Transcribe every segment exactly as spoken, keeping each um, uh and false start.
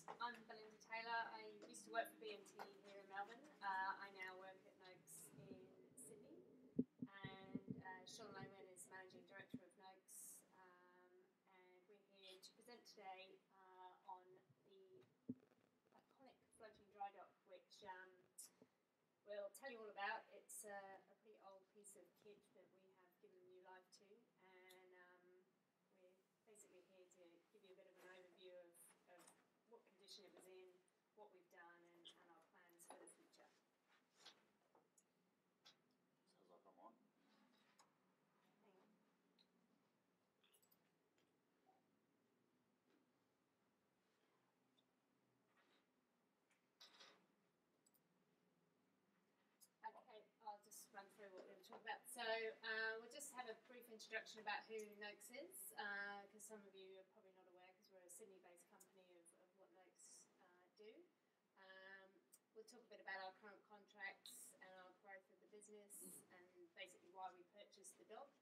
I'm Belinda Taylor. I used to work for B M T here in Melbourne. Uh, I now work at Noakes in Sydney. And uh, Sean Langman is Managing Director of Noakes. Um, and we're here to present today uh, on the iconic floating dry dock, which um, we'll tell you all about. It's uh, a pretty old piece of kit that we have given new life to. And um, we're basically here to give you a bit of an overview of, of what condition it was in, what we've done, and, and our plans for the future. Sounds like I'm on. Hang on. Okay, I'll just run through what we're going to talk about. So uh, we'll just have a brief introduction about who Noakes is, because uh, some of you are probably not aware, because we're a Sydney-based company of, of what Noakes uh, do. Um, we'll talk a bit about our current contracts and our growth of the business, and basically why we purchased the dock.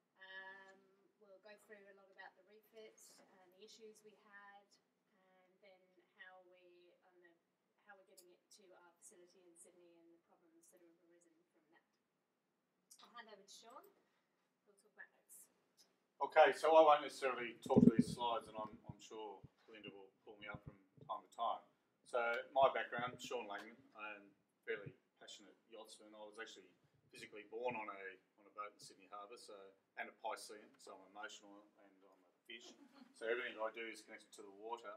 Um, we'll go through a lot about the refit and the issues we had, and then how we on the how we're getting it to our facility in Sydney and the problems that have arisen from that. I'll hand over to Sean, who'll talk about Noakes. Okay, so I won't necessarily talk to these slides, and I'm, I'm sure Linda will pull me up from time to time. So my background, Sean Langman, I'm a fairly passionate yachtsman. I was actually physically born on a on a boat in Sydney Harbour, so and a Piscean, so I'm emotional and I'm a fish. So everything I do is connected to the water.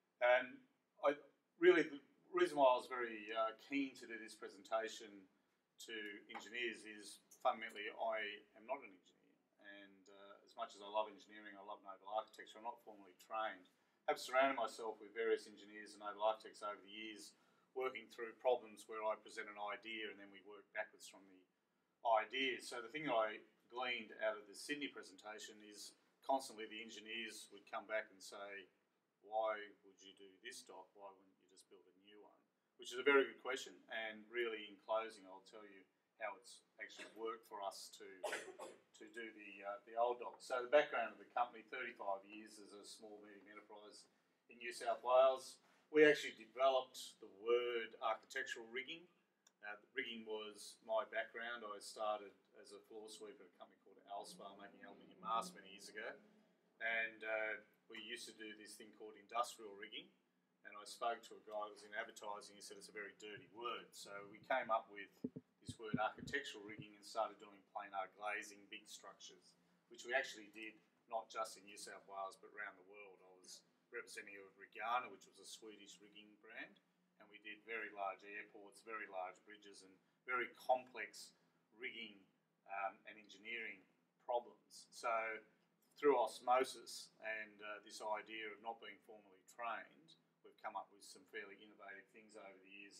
And I really, the reason why I was very uh, keen to do this presentation to engineers is fundamentally I am not an engineer, and uh, as much as I love engineering, I love naval architecture. I'm not formally trained. I've surrounded myself with various engineers and naval architects over the years, working through problems where I present an idea and then we work backwards from the idea. So the thing that I gleaned out of the Sydney presentation is constantly the engineers would come back and say, why would you do this dock? Why wouldn't you just build a new one? Which is a very good question, and really in closing I'll tell you how it's actually worked for us to to do the uh, the old dock. So the background of the company, thirty-five years as a small medium enterprise in New South Wales. We actually developed the word architectural rigging. Uh, rigging was my background. I started as a floor sweeper at a company called Alspar, making aluminium masts many years ago, and uh, we used to do this thing called industrial rigging. And I spoke to a guy who was in advertising. He said it's a very dirty word. So we came up with this word architectural rigging and started doing planar glazing, big structures, which we actually did not just in New South Wales but around the world. I was representative of RINA, which was a Swedish rigging brand, and we did very large airports, very large bridges, and very complex rigging um, and engineering problems. So through osmosis and uh, this idea of not being formally trained, we've come up with some fairly innovative things over the years.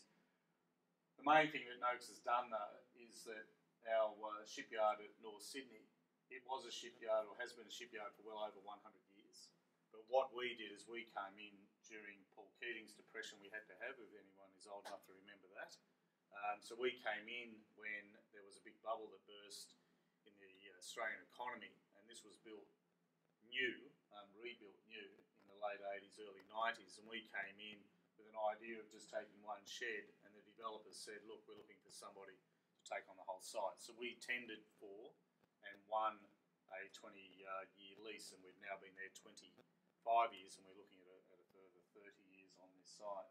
The main thing that Noakes has done, though, is that our uh, shipyard at North Sydney, it was a shipyard or has been a shipyard for well over one hundred years. But what we did is we came in during Paul Keating's depression we had to have, if anyone is old enough to remember that. Um, so we came in when there was a big bubble that burst in the Australian economy, and this was built new, um, rebuilt new in the late eighties, early nineties, and we came in with an idea of just taking one shed, and the developers said, look, we're looking for somebody to take on the whole site. So we tendered for and won a twenty-year lease, and we've now been there twenty-five years, and we're looking at a, at a further thirty years on this site.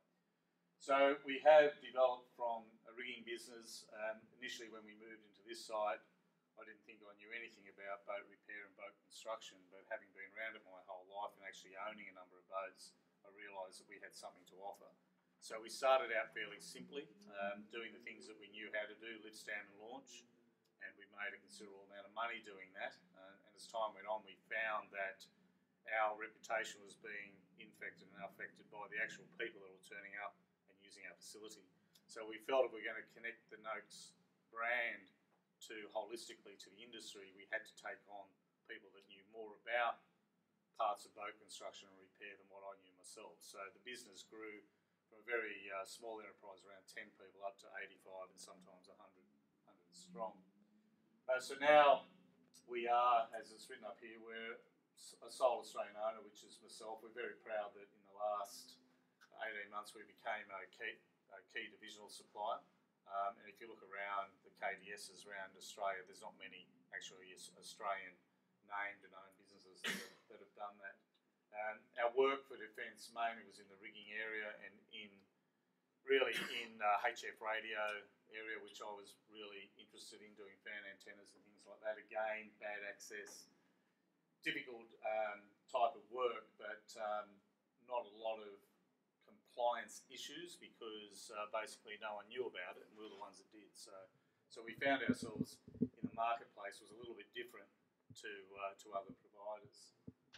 So we have developed from a rigging business. Um, initially when we moved into this site, I didn't think I knew anything about boat repair and boat construction, but having been around it my whole life and actually owning a number of boats, I realised that we had something to offer. So we started out fairly simply, um, doing the things that we knew how to do, lift, stand and launch, and we made a considerable amount of money doing that. Uh, and as time went on, we found that our reputation was being infected and affected by the actual people that were turning up and using our facility. So we felt if we were going to connect the Noakes brand to holistically to the industry, we had to take on people that knew more about parts of boat construction and repair than what I knew myself. So the business grew from a very uh, small enterprise, around ten people, up to eighty-five and sometimes one hundred, one hundred strong. Uh, so now we are, as it's written up here, we're a sole Australian owner, which is myself. We're very proud that in the last eighteen months we became a key, a key divisional supplier. Um, and if you look around the K D Ss around Australia, there's not many actually Australian named and owned businesses that have, that have done that. Um, our work for defence mainly was in the rigging area and in really in uh, H F radio area, which I was really interested in, doing fan antennas and things like that. Again, bad access, difficult um, type of work, but um, not a lot of compliance issues because uh, basically no one knew about it and we were the ones that did. So, so we found ourselves in the marketplace was a little bit different to uh, to other providers.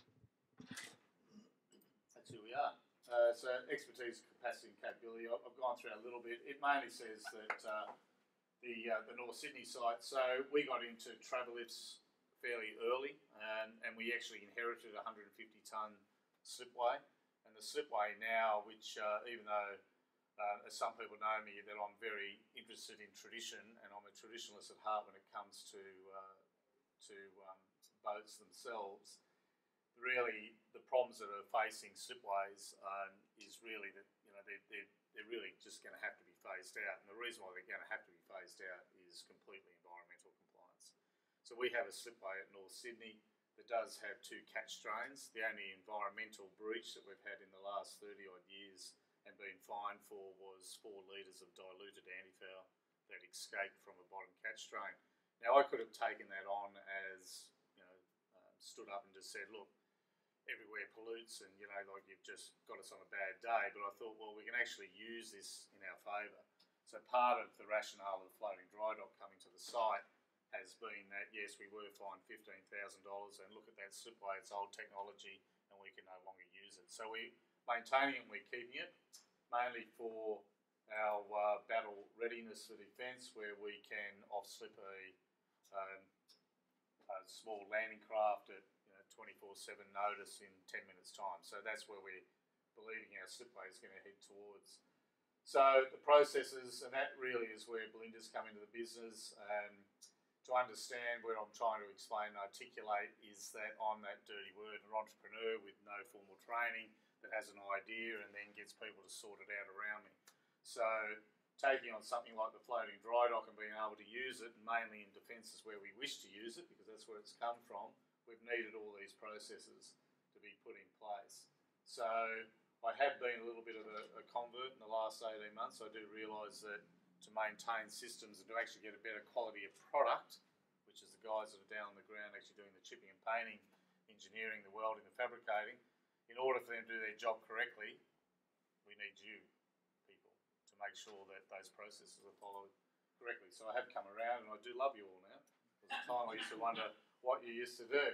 That's who we are. Uh, so expertise, capacity and capability, I've, I've gone through a little bit. It mainly says that uh, the uh, the North Sydney site, so we got into travel lifts fairly early and, and we actually inherited a one hundred fifty tonne slipway. And the slipway now, which uh, even though uh, as some people know me, that I'm very interested in tradition and I'm a traditionalist at heart when it comes to, uh, to um, boats themselves, really the problems that are facing slipways um, is really that, you know, they're, they're, they're really just going to have to be phased out. And the reason why they're going to have to be phased out is completely environmental compliance. So we have a slipway at North Sydney that does have two catch drains. The only environmental breach that we've had in the last thirty odd years and been fined for was four litres of diluted antifoul that escaped from a bottom catch drain. Now I could have taken that on as, you know, um, stood up and just said, look, everywhere pollutes and, you know, like you've just got us on a bad day. But I thought, well, we can actually use this in our favour. So part of the rationale of the floating dry dock coming to the site has been that, yes, we were fined fifteen thousand dollars and look at that slipway, it's old technology and we can no longer use it. So we're maintaining it and we're keeping it, mainly for our uh, battle readiness for defence, where we can off-slip a, um, a small landing craft at twenty-four seven notice in ten minutes time. So that's where we're believing our slipway is going to head towards. So the processes, and that really is where Belinda's come into the business. Um, to understand where I'm trying to explain and articulate is that I'm that dirty word, an entrepreneur with no formal training that has an idea and then gets people to sort it out around me. So taking on something like the floating dry dock and being able to use it, and mainly in defence is where we wish to use it because that's where it's come from, we've needed all these processes to be put in place. So I have been a little bit of a, a convert in the last eighteen months. I do realise that to maintain systems and to actually get a better quality of product, which is the guys that are down on the ground actually doing the chipping and painting, engineering, the welding, the fabricating, in order for them to do their job correctly, we need you people to make sure that those processes are followed correctly. So I have come around and I do love you all now. There was a time I used to wonder what you used to do.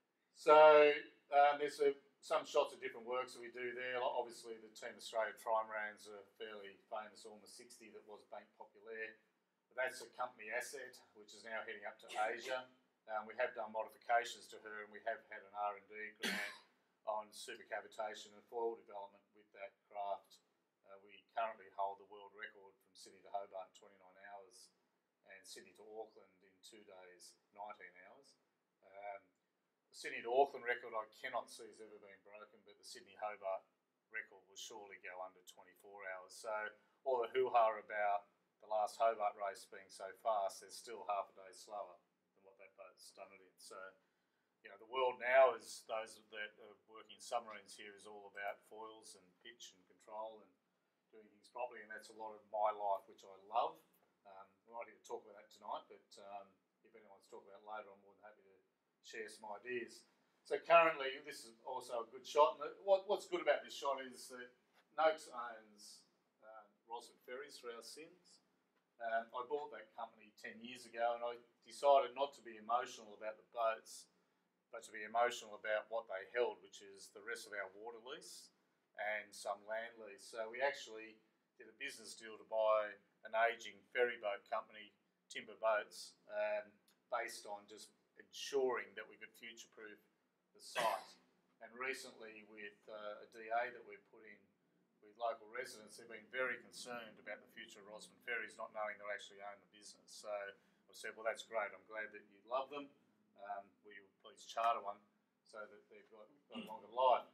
So um, there's a, some shots of different works that we do there. Obviously the Team Australia Trimarans are fairly famous, almost sixty that was Bank Populaire. But that's a company asset which is now heading up to Asia. Um, we have done modifications to her and we have had an R and D grant on supercavitation and foil development with that craft. Uh, we currently hold the world record from Sydney to Hobart in twenty-nine hours and Sydney to Auckland in two days, nineteen hours. Um, the Sydney to Auckland record I cannot see has ever been broken, but the Sydney Hobart record will surely go under twenty-four hours. So all the hoo-ha about the last Hobart race being so fast, there's still half a day slower than what that boat's done it in. So, you know, the world now is, those that are working submarines here, is all about foils and pitch and control and doing things properly, and that's a lot of my life, which I love. Um, we're not here to talk about that tonight, but um, if anyone wants to talk about it later, I'm more than happy to share some ideas. So currently, this is also a good shot. And what, what's good about this shot is that Noakes owns um, Rosford Ferries for our sins. Um, I bought that company ten years ago and I decided not to be emotional about the boats, but to be emotional about what they held, which is the rest of our water lease and some land lease. So we actually did a business deal to buy an ageing ferry boat company, Timber Boats, um, based on just ensuring that we could future-proof the site. And recently with uh, a D A that we've put in with local residents, they've been very concerned about the future of Rosman Ferries, not knowing they actually own the business. So I said, well, that's great. I'm glad that you love them. Um, will you please charter one so that they've got, got a longer life?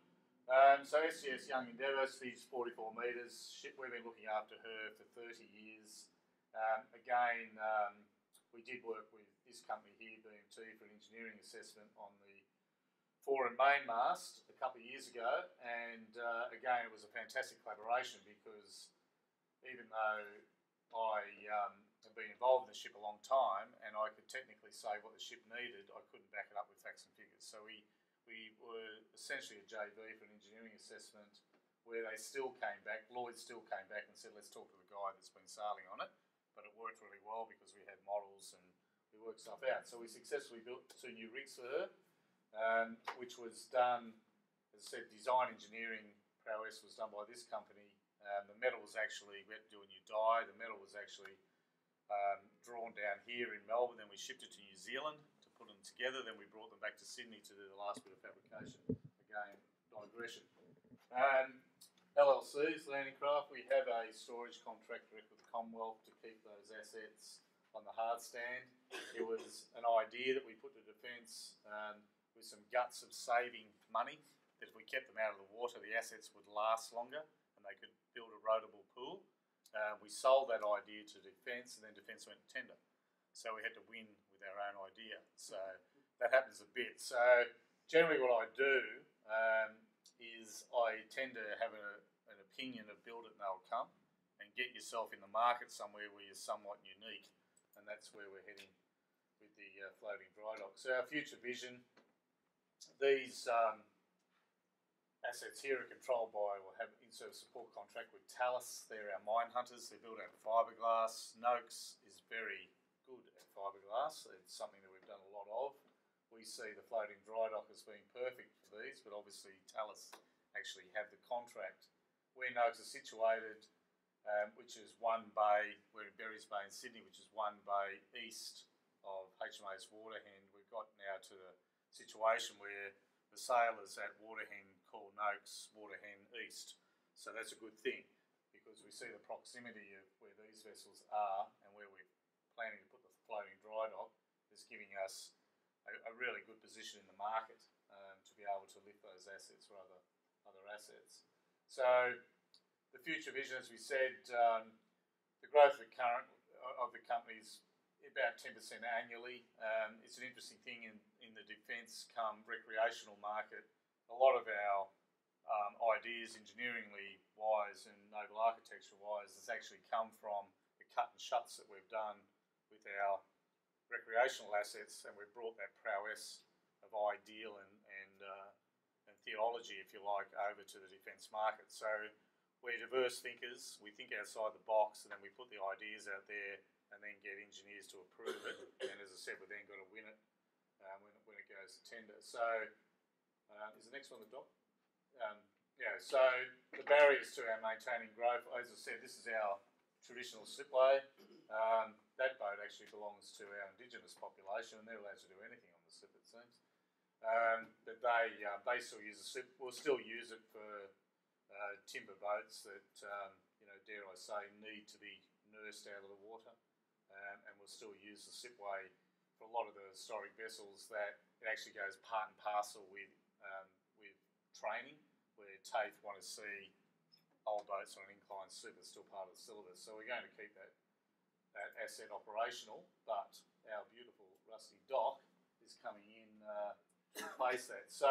Um, so S C S Young Endeavour, she's forty-four metres. Ship, we've been looking after her for thirty years. Um, again, um, we did work with this company here, B M T, for an engineering assessment on the fore and main mast a couple of years ago. And uh, again, it was a fantastic collaboration because even though I um, have been involved in the ship a long time and I could technically say what the ship needed, I couldn't back it up with facts and figures. So we We were essentially a J V for an engineering assessment where they still came back, Lloyd still came back and said, let's talk to the guy that's been sailing on it. But it worked really well because we had models and we worked stuff out. So we successfully built two new rigs for her, um, which was done, as I said, design engineering prowess was done by this company. Um, the metal was actually, we had to do a new die, the metal was actually um, drawn down here in Melbourne, then we shipped it to New Zealand, put them together, then we brought them back to Sydney to do the last bit of fabrication. Again, digression. Um, L L Cs, Landing Craft, we have a storage contract direct with the Commonwealth to keep those assets on the hard stand. It was an idea that we put to Defence um, with some guts of saving money, that if we kept them out of the water, the assets would last longer and they could build a roadable pool. Uh, we sold that idea to Defence and then Defence went to tender. So we had to win with our own idea. So that happens a bit. So generally what I do um, is I tend to have a, an opinion of build it and they'll come, and get yourself in the market somewhere where you're somewhat unique. And that's where we're heading with the uh, floating dry dock. So our future vision, these um, assets here are controlled by, we'll have in-service support contract with Talus. They're our mine hunters. They're built out of fiberglass. Noakes is very good at fiberglass. It's something that we've done a lot of. We see the floating dry dock as being perfect for these, but obviously Talus actually have the contract. Where Noakes are situated, um, which is one bay, we're in Berries Bay in Sydney, which is one bay east of H M A S Waterhen. We've got now to the situation where the sailors at Waterhen call Noakes Waterhen East. So that's a good thing because we see the proximity of where these vessels are and where we're planning to put the floating dry dock is giving us a, a really good position in the market um, to be able to lift those assets for other, other assets. So the future vision, as we said, um, the growth of the current of the company is about ten percent annually. Um, it's an interesting thing in, in the defence come recreational market. A lot of our um, ideas, engineeringly wise and naval architecture wise, has actually come from the cut and shuts that we've done with our recreational assets, and we've brought that prowess of ideal and and, uh, and theology, if you like, over to the defence market. So we're diverse thinkers. We think outside the box, and then we put the ideas out there, and then get engineers to approve it. And as I said, we've then got to win it um, when, when it goes to tender. So uh, is the next one the dock? Um, yeah. So the barriers to our maintaining growth, as I said, this is our traditional slipway. Um, that boat actually belongs to our Indigenous population, and they're allowed to do anything on the slip, it seems. Um, but they uh, they still use the slip. We'll still use it for uh, timber boats that um, you know, dare I say, need to be nursed out of the water, um, and we'll still use the slipway for a lot of the historic vessels. That it actually goes part and parcel with um, with training, where TAFE want to see old boats on an inclined slip is still part of the syllabus. So we're going to keep that that asset operational, but our beautiful rusty dock is coming in uh, to replace that. So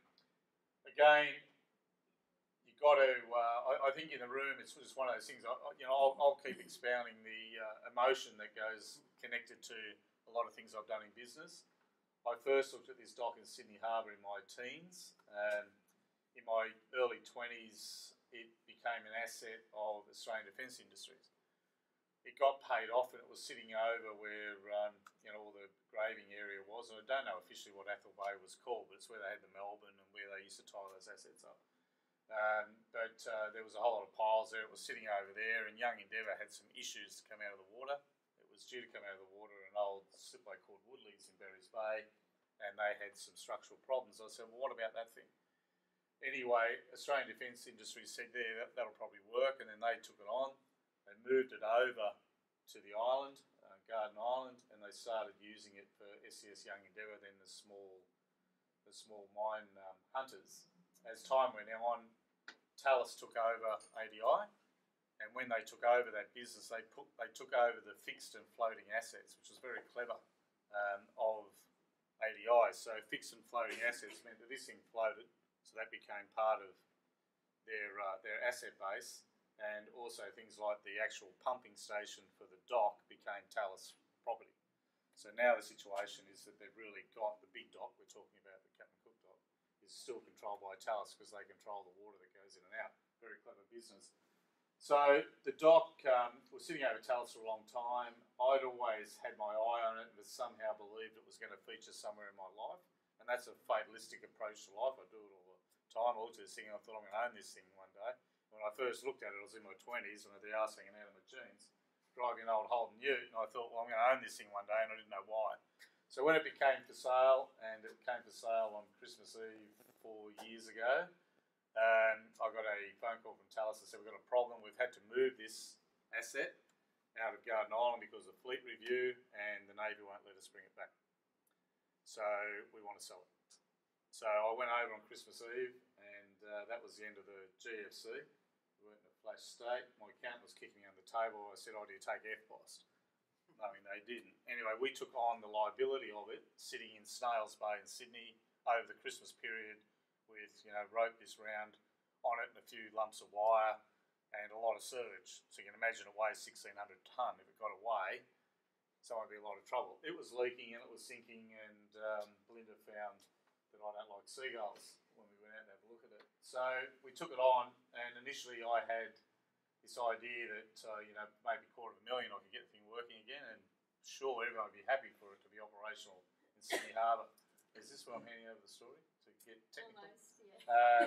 again, you've got to, uh, I, I think in the room it's just one of those things, I, you know, I'll, I'll keep expounding the uh, emotion that goes connected to a lot of things I've done in business. I first looked at this dock in Sydney Harbour in my teens. Um, in my early twenties, it became an asset of Australian Defence Industries. It got paid off, and it was sitting over where um, you know, all the graving area was. And I don't know officially what Athol Bay was called, but it's where they had the Melbourne and where they used to tie those assets up. Um, but uh, there was a whole lot of piles there. It was sitting over there, and Young Endeavour had some issues to come out of the water. It was due to come out of the water in an old slipway called Woodley's in Berries Bay, and they had some structural problems. I said, well, what about that thing? Anyway, Australian Defence Industries said, there, that, that'll probably work, and then they took it on. They moved it over to the island, uh, Garden Island, and they started using it for S C S Young Endeavour, then the small, the small mine um, hunters. as time went on, Talus took over A D I, and when they took over that business, they put they took over the fixed and floating assets, which was very clever um, of A D I. So fixed and floating assets meant that this thing floated, so that became part of their uh, their asset base, and also things like the actual pumping station for the dock became Talus property. So now the situation is that they've really got the big dock we're talking about, the Captain Cook dock, is still controlled by Talus because they control the water that goes in and out. Very clever business. So the dock um, was sitting over Talus for a long time. I'd always had my eye on it and somehow believed it was going to feature somewhere in my life. And that's a fatalistic approach to life. I do it all the time. I looked at this thing and I thought I'm going to own this thing one day. When I first looked at it, I was in my twenties and I had the arse hanging out of my jeans, driving an old Holden Ute, and I thought, well, I'm going to own this thing one day, and I didn't know why. So when it became for sale, and it came for sale on Christmas Eve four years ago, um, I got a phone call from Talus that said, we've got a problem, we've had to move this asset out of Garden Island because of fleet review, and the Navy won't let us bring it back. So we want to sell it. So I went over on Christmas Eve, and uh, that was the end of the G F C. We went in a flash state. My accountant was kicking me under the table. I said, oh, do you take F B O S? I mean, they didn't. Anyway, we took on the liability of it, sitting in Snails Bay in Sydney over the Christmas period with, you know, rope this round on it and a few lumps of wire and a lot of surge. So you can imagine it weighs sixteen hundred tonne. If it got away, someone would be in a lot of trouble. It was leaking and it was sinking, and um, Belinda found that I don't like seagulls when we went out and had a look at it. So we took it on, and initially I had this idea that, uh, you know, maybe a quarter of a million I could get the thing working again, and sure, everyone would be happy for it to be operational in Sydney Harbour. Is this where I'm handing over the story to get technical? Almost, yeah. Um,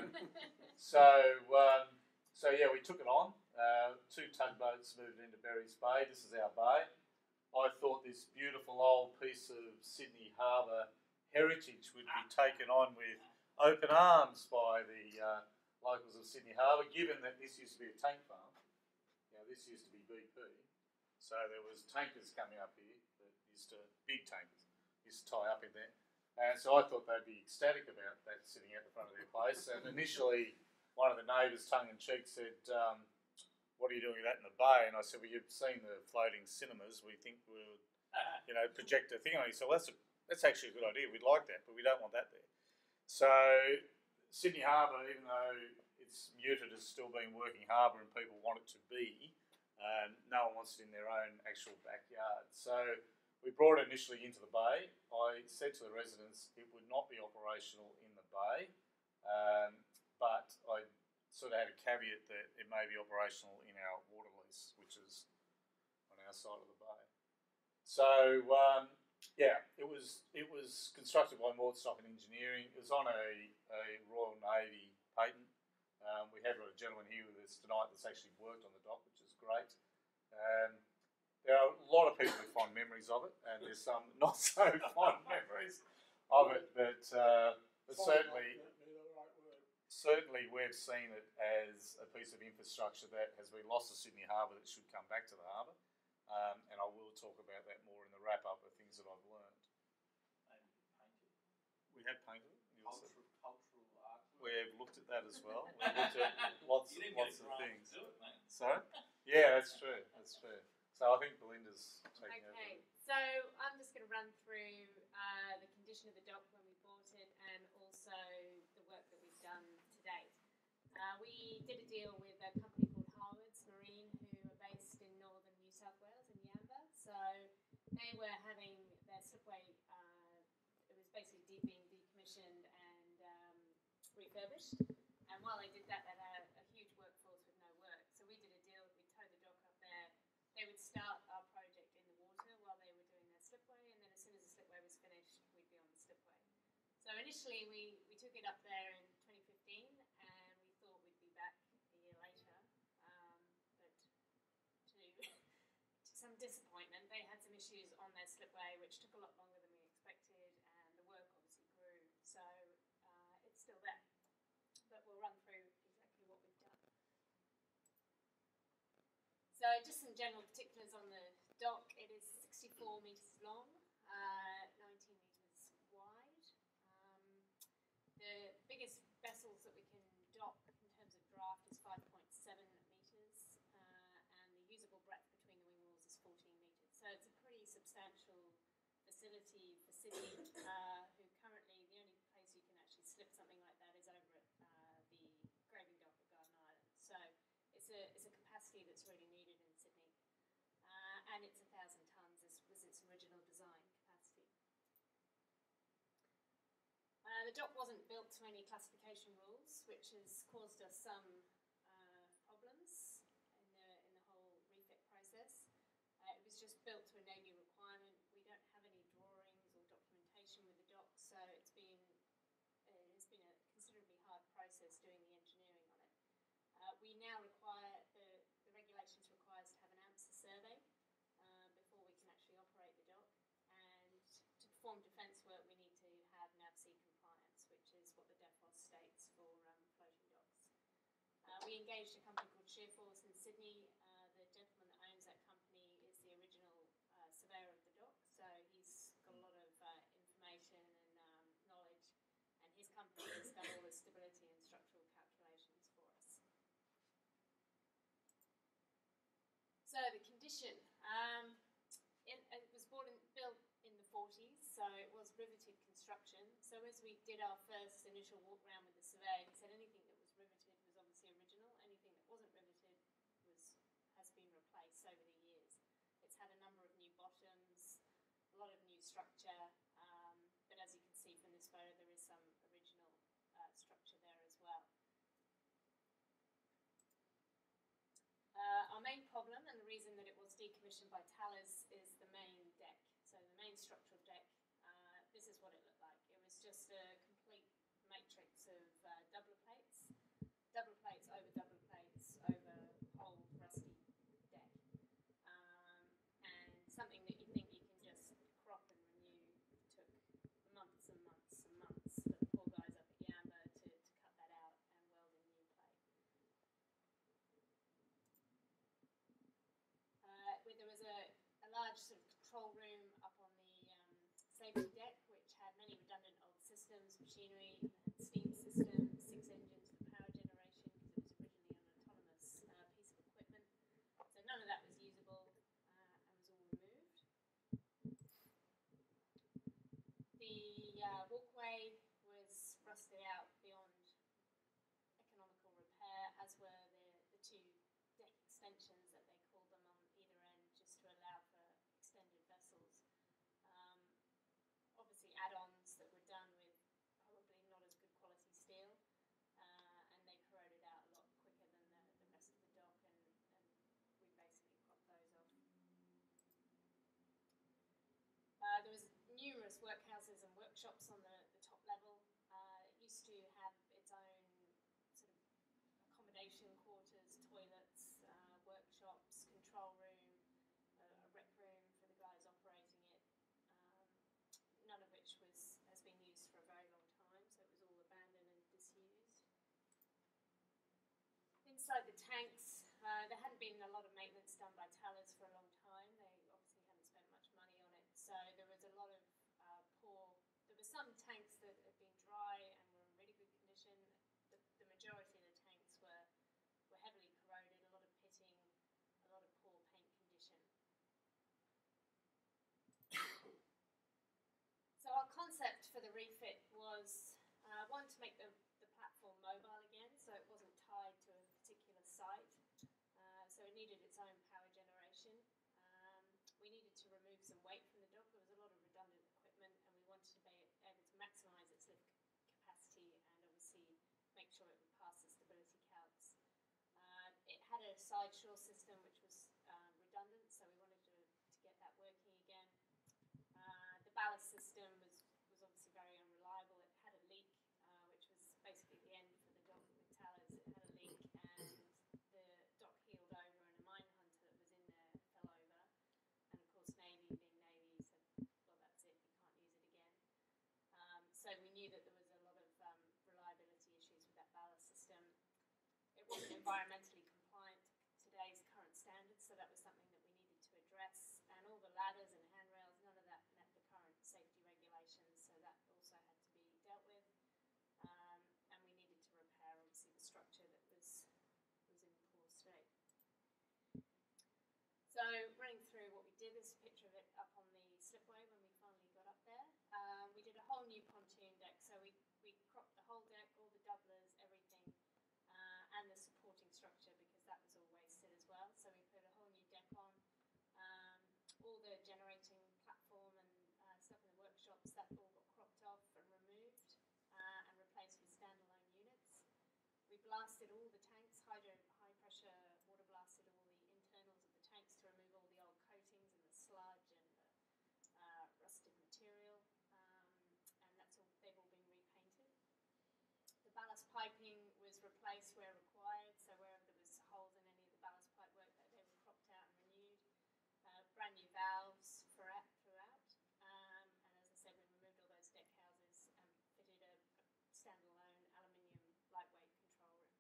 so, um, so yeah, we took it on. Uh, two tugboats moved into Berries Bay. This is our bay. I thought this beautiful old piece of Sydney Harbour heritage would be taken on with open arms by the uh, locals of Sydney Harbour, given that this used to be a tank farm. You know, this used to be B P. So there was tankers coming up here that used to, big tankers, used to tie up in there. And so I thought they'd be ecstatic about that sitting out the front of their place. And initially, one of the neighbours, tongue-in-cheek, said, um, what are you doing with that in the bay? And I said, well, you've seen the floating cinemas. We think we'll, you know, project a thing on it. So that's, a, that's actually a good idea. We'd like that, but we don't want that there. So Sydney Harbour, even though it's muted as still being working harbour and people want it to be, um, no one wants it in their own actual backyard. So we brought it initially into the bay. I said to the residents it would not be operational in the bay, um, but I sort of had a caveat that it may be operational in our water lease, which is on our side of the bay. So um, yeah, it was it was constructed by Maudstock and Engineering. It was on a, a Royal Navy patent. Um, we have got a gentleman here with us tonight that's actually worked on the dock, which is great. Um, there are a lot of people with fond memories of it, and there's some not so fond memories of it, but, uh, but certainly, certainly we've seen it as a piece of infrastructure that has been lost to Sydney Harbour that should come back to the harbour, um, and I will talk about that more in the wrap-up of things that I've learned. We have painted it. Cultural, cultural art. We've looked at that as well. We've looked at lots, You didn't lots get of a things. to it, mate. Sorry? Yeah, that's true. That's true. So I think Belinda's taking Okay, over. so I'm just going to run through uh, the condition of the dock when we bought it, and also the work that we've done to date. Uh, we did a deal with a company called Harwood's Marine, who are based in northern New South Wales in Yamba. So they were having their slipway, uh, it was basically de- being decommissioned and um, refurbished. And while they did that, they had a, a huge workforce with no work. So we did a deal, we'd tow the dock up there. They would start our project in the water while they were doing their slipway, and then as soon as the slipway was finished, we'd be on the slipway. So initially we, we took it up there in twenty fifteen, and we thought we'd be back a year later. Um, but to, to some disappointment, they had some issues on their slipway which took a lot longer than we expected, and the work obviously grew. So uh, it's still there. But we'll run through exactly what we've done. So just some general particulars on the dock. It is sixty-four metres long, uh, nineteen metres wide. Um, the biggest vessels that we dock in terms of draft is five point seven metres, uh, and the usable breadth between the wing walls is fourteen metres. So it's a pretty substantial facility for Sydney, uh, who currently, the only place you can actually slip something like that is over at uh, the graving dock at Garden Island. So it's a, it's a capacity that's really needed in Sydney. Uh, and it's a thousand tonnes, as was its original design capacity. Uh, the dock wasn't built to any classification rules, which has caused us some uh, problems in the, in the whole refit process. Uh, it was just built to a Navy requirement. We don't have any drawings or documentation with the dock, so it's been, uh, it's been a considerably hard process doing the engineering on it. Uh, we now require, the, the regulations require us to have an AMSA survey uh, before we can actually operate the dock. And to perform defence work, we need to have NAVSEA compliance, which is what the D E F O S states for um, floating docks. Uh, we engaged a company called Shearforce in Sydney. Uh, the gentleman that owns that company is the original uh, surveyor of the dock, so he's got a lot of uh, information and um, knowledge, and his company has done all the stability and structural calculations for us. So the condition. Um, It, it was bought in, built in the forties, so it was riveted construction. So as we did our first initial walk around with the surveyor, he said anything that was riveted was obviously original. Anything that wasn't riveted was has been replaced over the years. It's had a number of new bottoms, a lot of new structure, um, but as you can see from this photo, there is some original uh, structure there as well. Uh, our main problem, and the reason that it was decommissioned by Thales, is the main deck. So the main structural deck, uh, this is what it looked like. It was just a complete matrix of uh, doubler plates, double plates over double plates over old rusty deck. Um, and something that you think you can just crop and renew took months and months and months for the poor guys up at Yamba to, to cut that out and weld in new plate. Uh, where there was a, a large sort of control room up on the um, safety deck, which had many redundant old systems, machinery, and steam system, six engines for power generation, because it was originally an autonomous uh, piece of equipment. So none of that was usable uh, and was all removed. The uh, walkway was rusted out beyond economical repair, as were the, the two deck extensions that they called them on either end, just to allow for extended vessels. Um, obviously add-ons that were done with probably not as good quality steel, uh, and they corroded out a lot quicker than the, the rest of the dock, and, and we basically popped those off. Uh, there was numerous workhouses and workshops on the, the top level. Uh, it used to have its own sort of accommodation quarters, toilets, uh, workshops, control room, uh, a rec room for the guys operating it, um, none of which was has been used for a very long time, so it was all abandoned and disused. Inside the tanks, uh, there hadn't been a lot of maintenance done by Thales for a long time. They obviously hadn't spent much money on it, so there was a lot of uh, poor. There were some tanks that had been dry and were in really good condition. The, the majority of the tanks were were heavily corroded, a lot of pitting, a lot of poor paint condition. So our concept for the refit was uh, one, to make the, the platform mobile again, so it wasn't tied to a particular site. Uh, so it needed its own power generation. Um, we needed to remove some weight from the dock. There was a lot of redundant equipment, and we wanted to be able to maximise its lift capacity and obviously make sure it would pass the stability calcs. Uh, it had a side shore system which was um, redundant, so we wanted to, to get that working again. Uh, the ballast system was, was obviously very unreliable. It had a leak, uh, which was basically the end for the dock with Thales. It had a leak, and the dock heeled over, and a mine hunter that was in there fell over. And of course, Navy, being Navy, said, well, that's it, you can't use it again. Um, so we knew that there was a lot of um, reliability issues with that ballast system. It wasn't environmentally compliant to today's current standards, so that was something that we needed to address. And all the ladders and handrails, none of that met the current safety regulations, so that also had to be dealt with. Um, and we needed to repair, obviously, the structure that was was in poor state. So running through what we did, there's a picture of it up on the slipway when we finally got up there. Um, we did a whole new pontoon deck, so we, we cropped the whole deck, all the doublers, everything, uh, and the supporting structure because that was all wasted as well. So we put a whole new deck on. Um, all the generating platform and uh, stuff in the workshops, that all got cropped off and removed uh, and replaced with standalone units. We blasted all the tanks, hydro, high pressure water blasted all the internals of the tanks to remove all the old coatings and the sludge and the uh, rusted material, um, and that's all, they've all been repainted. The ballast piping was replaced where required, so wherever there was holes in any of the ballast pipe work, that they were cropped out and renewed. Uh, brand new valves throughout, throughout. Um, and as I said, we removed all those deck houses and fitted a, a standalone aluminium lightweight control room.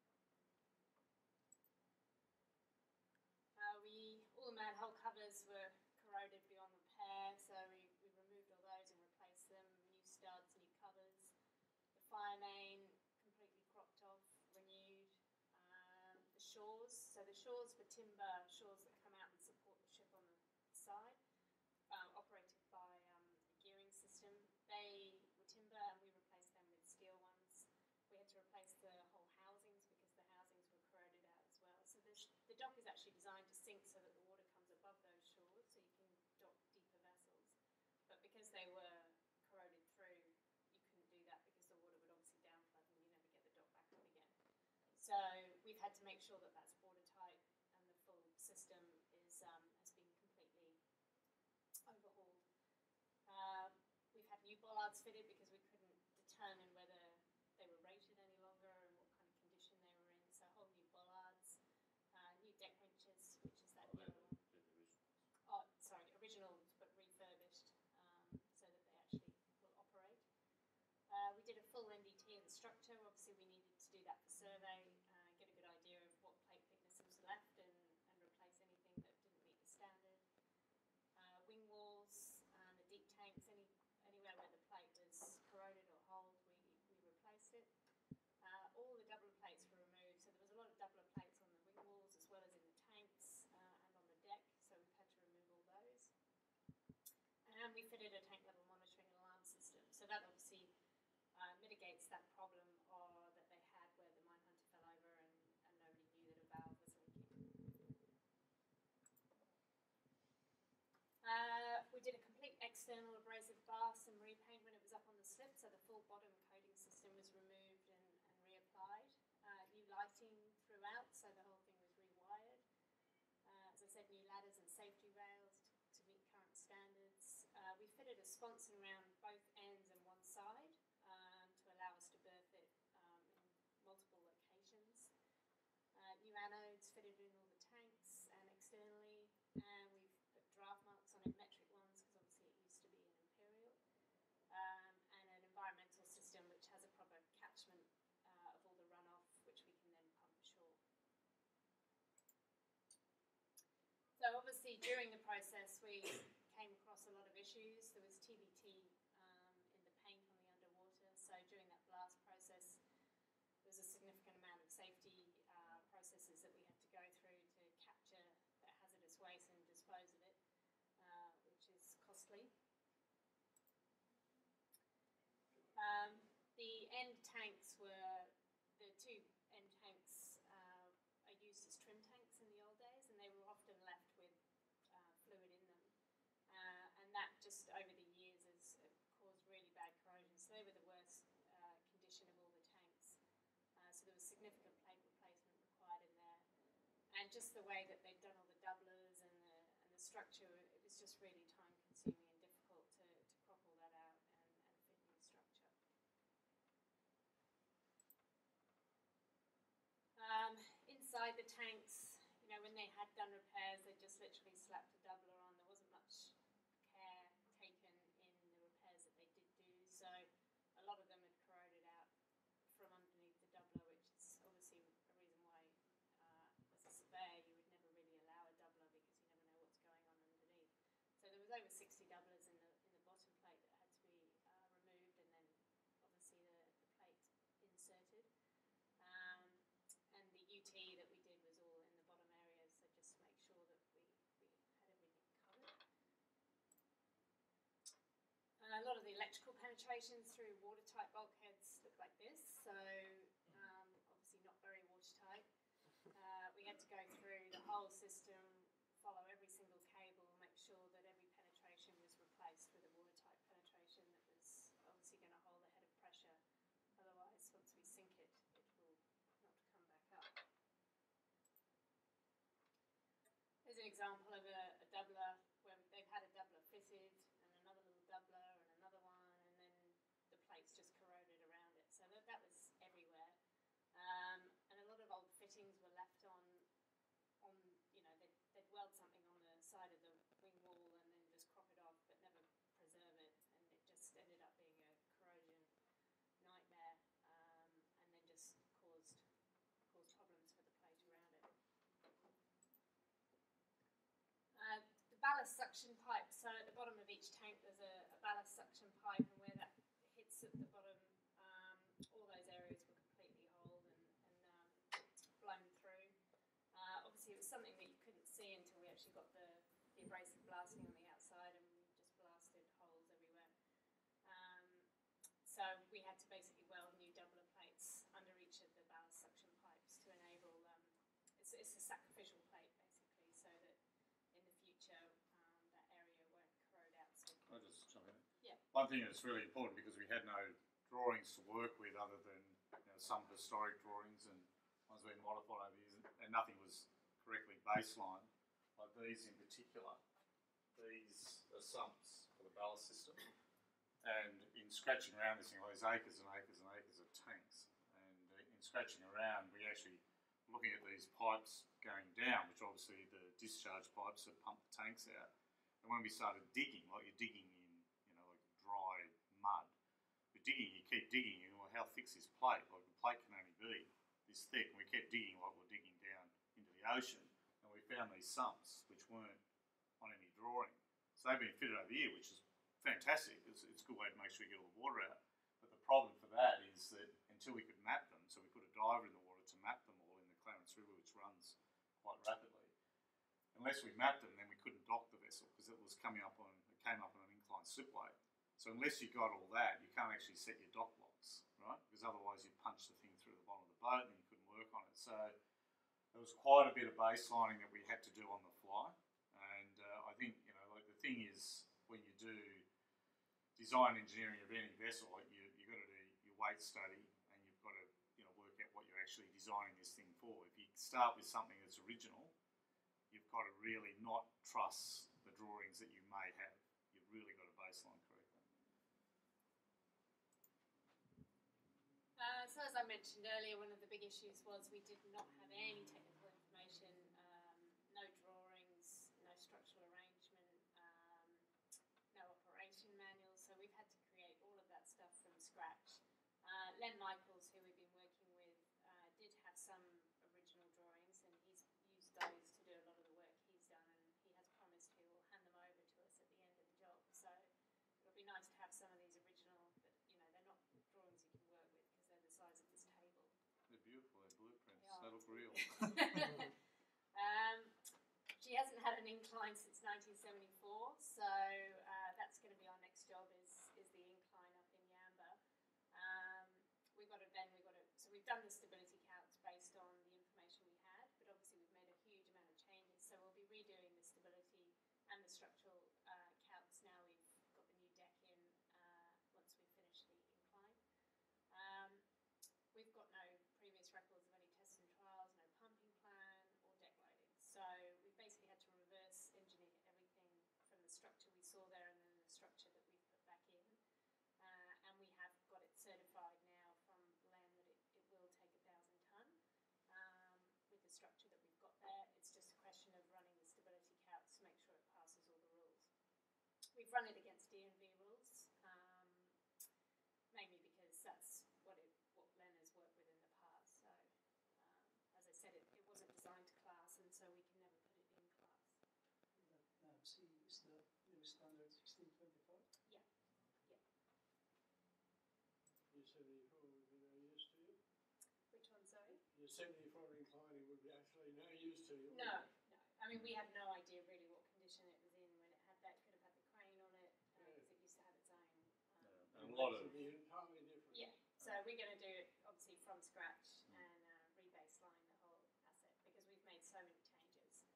Uh, we, all the manhole covers were corroded beyond repair, so we, we removed all those and replaced them, new studs, new covers. The fire main completely cropped off, renewed. Um, the shores, so the shores were timber shores that come out and support the ship on the side, uh, operated by um, a gearing system. They were timber and we replaced them with steel ones. We had to replace the whole housings because the housings were corroded out as well. So the, sh the dock is actually designed to sink so that the water comes above those shores so you can dock deeper vessels. But because they were corroded through, you couldn't do that because the water would obviously downflood and you never get the dock back up again. So we've had to make sure that that's watertight and the full system is um, has been completely overhauled. Uh, we've had new bollards fitted because we couldn't determine whether they were rated any longer and what kind of condition they were in. So whole new bollards, uh, new deck winches, which is that yellow one. Oh, sorry, originals but refurbished um, so that they actually will operate. Uh, we did a full N D T in the structure. Obviously, we needed to do that for survey, uh, get a good idea of what plate thickness was left, and, and replace anything that didn't meet the standard. Uh, wing walls, uh, the deep tanks, any anywhere where the plate was corroded or holed, we, we replaced it. Uh, all the doubler plates were removed, so there was a lot of doubler plates on the wing walls as well as in the tanks uh, and on the deck, so we've had to remove all those. And we fitted a tank level monitoring alarm system, so that obviously Uh, mitigates that problem or that they had where the minehunter fell over and, and nobody knew that a valve was leaking. Uh, we did a complete external abrasive blast and repaint when it was up on the slip, so the full bottom coating system was removed and, and reapplied. Uh, new lighting throughout, so the whole thing was rewired. Uh, as I said, new ladders and safety rails to, to meet current standards. Uh, we fitted a sponson around both ends and one side. Um, to allow us to berth it um, in multiple locations. Uh, new anodes fitted in all the tanks and externally, and we've put draft marks on it, metric ones, because obviously it used to be an imperial, um, and an environmental system which has a proper catchment uh, of all the runoff, which we can then pump ashore. So obviously during the process we came across a lot of issues. There was T B T So during that blast process, there was a significant amount of safety uh, processes that we had to go through to capture that hazardous waste and dispose of it, uh, which is costly. Um, the end tanks were, the two end tanks uh, are used as trim tanks in the old days, and they were often left with uh, fluid in them. Uh, and that just over the years has caused really bad corrosion. So they were the worst uh, condition of all the tanks. Uh, so there was significant plate replacement required in there. And just the way that they'd done all the doublers and the, and the structure, it was just really time consuming and difficult to, to crop all that out and, and fit new structure. Um, inside the tanks, you know, when they had done repairs, they just literally slapped a doubler on. There wasn't much care taken in the repairs that they did do, so a lot of them had corroded out from underneath the doubler, which is obviously a reason why, uh, as a surveyor, you would never really allow a doubler because you never know what's going on underneath. So there was over sixty doublers in the in the bottom plate that had to be uh, removed, and then obviously the, the plate inserted. Um, electrical penetrations through watertight bulkheads look like this. So um, obviously not very watertight. Uh, we had to go through the whole system, follow every single cable, make sure that every penetration was replaced with a watertight penetration that was obviously going to hold the head of pressure. Otherwise, once we sink it, it will not come back up. Here's an example of a, a doubler where they've had a doubler fitted and another little doubler and another one, and then the plates just corroded around it. So that, that was everywhere. Um, and a lot of old fittings were left on, on you know, they'd, they'd weld something on the side of the wing wall and then just crop it off but never preserve it, and it just ended up being a corrosion nightmare, um, and then just caused, caused problems for the plate around it. Uh, the ballast suction pipe, so at the bottom of each tank there's a, a ballast suction pipe, and where that hits at the bottom, um, all those areas were completely holed and, and um, blown through. Uh, obviously it was something that you couldn't see until we actually got the, the abrasive blasting on the outside, and we just blasted holes everywhere. Um, so we had to basically weld new doubler plates under each of the ballast suction pipes to enable, um, it's, it's a sacrificial plate basically, so that in the future, um, that area won't corrode out. So I'll just jump in. Yeah. One thing that's really important, because we had no drawings to work with other than, you know, some historic drawings and ones being modified over years, and, and nothing was correctly baselined. Like these in particular, these are sumps for the ballast system. And in scratching around this thing, well, there's acres and acres and acres of tanks. And uh, in scratching around, we actually looking at these pipes going down, which obviously the discharge pipes that pump the tanks out. And when we started digging, like you're digging in, you know, like dry mud, you're digging, you keep digging, and well, how thick's this plate? Like the plate can only be this thick, and we kept digging like we're digging down into the ocean, and we found these sumps which weren't on any drawing. So they've been fitted over here, which is fantastic. It's, it's a good way to make sure you get all the water out. But the problem for that is that until we could map them, so we put a diver in the water to map them all in the Clarence River, which runs quite rapidly. Unless we mapped them, then we couldn't dock the vessel because it was coming up on, it came up on an inclined slipway. So unless you got all that, you can't actually set your dock blocks, right? Because otherwise you'd punch the thing through the bottom of the boat and you couldn't work on it. So there was quite a bit of baselining that we had to do on the fly. And uh, I think, you know, like the thing is, when you do design engineering of any vessel, like you, you've got to do your weight study, and you've got to, you know, work out what you're actually designing this thing for. If you start with something that's original, you've got to really not trust the drawings that you may have. You've really got to baseline correctly. Uh, so as I mentioned earlier, one of the big issues was we did not have any technical information, um, no drawings, no structural arrangement, um, no operation manuals, so we've had to create all of that stuff from scratch. Uh, Len Michaels, who we've been working with, uh, did have some original drawings, and he's used those to do a lot of the work he's done, and he has promised he will hand them over to us at the end of the job. So it'll be nice to have some of these original, but you know, they're not drawings you can work with because they're the size of this table. They're beautiful, they're blueprints, They they look real. um, she hasn't had an incline since nineteen seventy-four, so uh, that's going to be our next job, is, is the incline up in Yamba. Um, we've got to then, we've got to, so we've done the stability counts based on the information we had, but obviously we've made a huge amount of changes, so we'll be redoing the stability and the structural uh, counts now we've got the new deck in, uh, once we finish the incline. Um, we've got no previous records of any tests and trials, no pumping plan or deck loading, so we basically had to reverse engineer everything from the structure we saw there and then the structure that we put back in. Uh, and we have got it certified now from Len that it, it will take a thousand tonne. Um, with the structure that we've got there, it's just a question of running the stability counts to make sure it passes all the rules. We've run it against D N V rules, um, mainly because that's what it, what Len has worked with in the past. So, um, as I said, it, it wasn't designed to class, and so we can never put it in class. Um, C is the new standard sixteen twenty-five. Yeah, yeah. Your seventy-four would be no use to you. Which one, sorry? Your seventy-four inclining would be actually no use to you. No, no. I mean, we had no idea really what condition it was in when it had that. It could have had the crane on it, because uh, it used to have its own um, so many changes.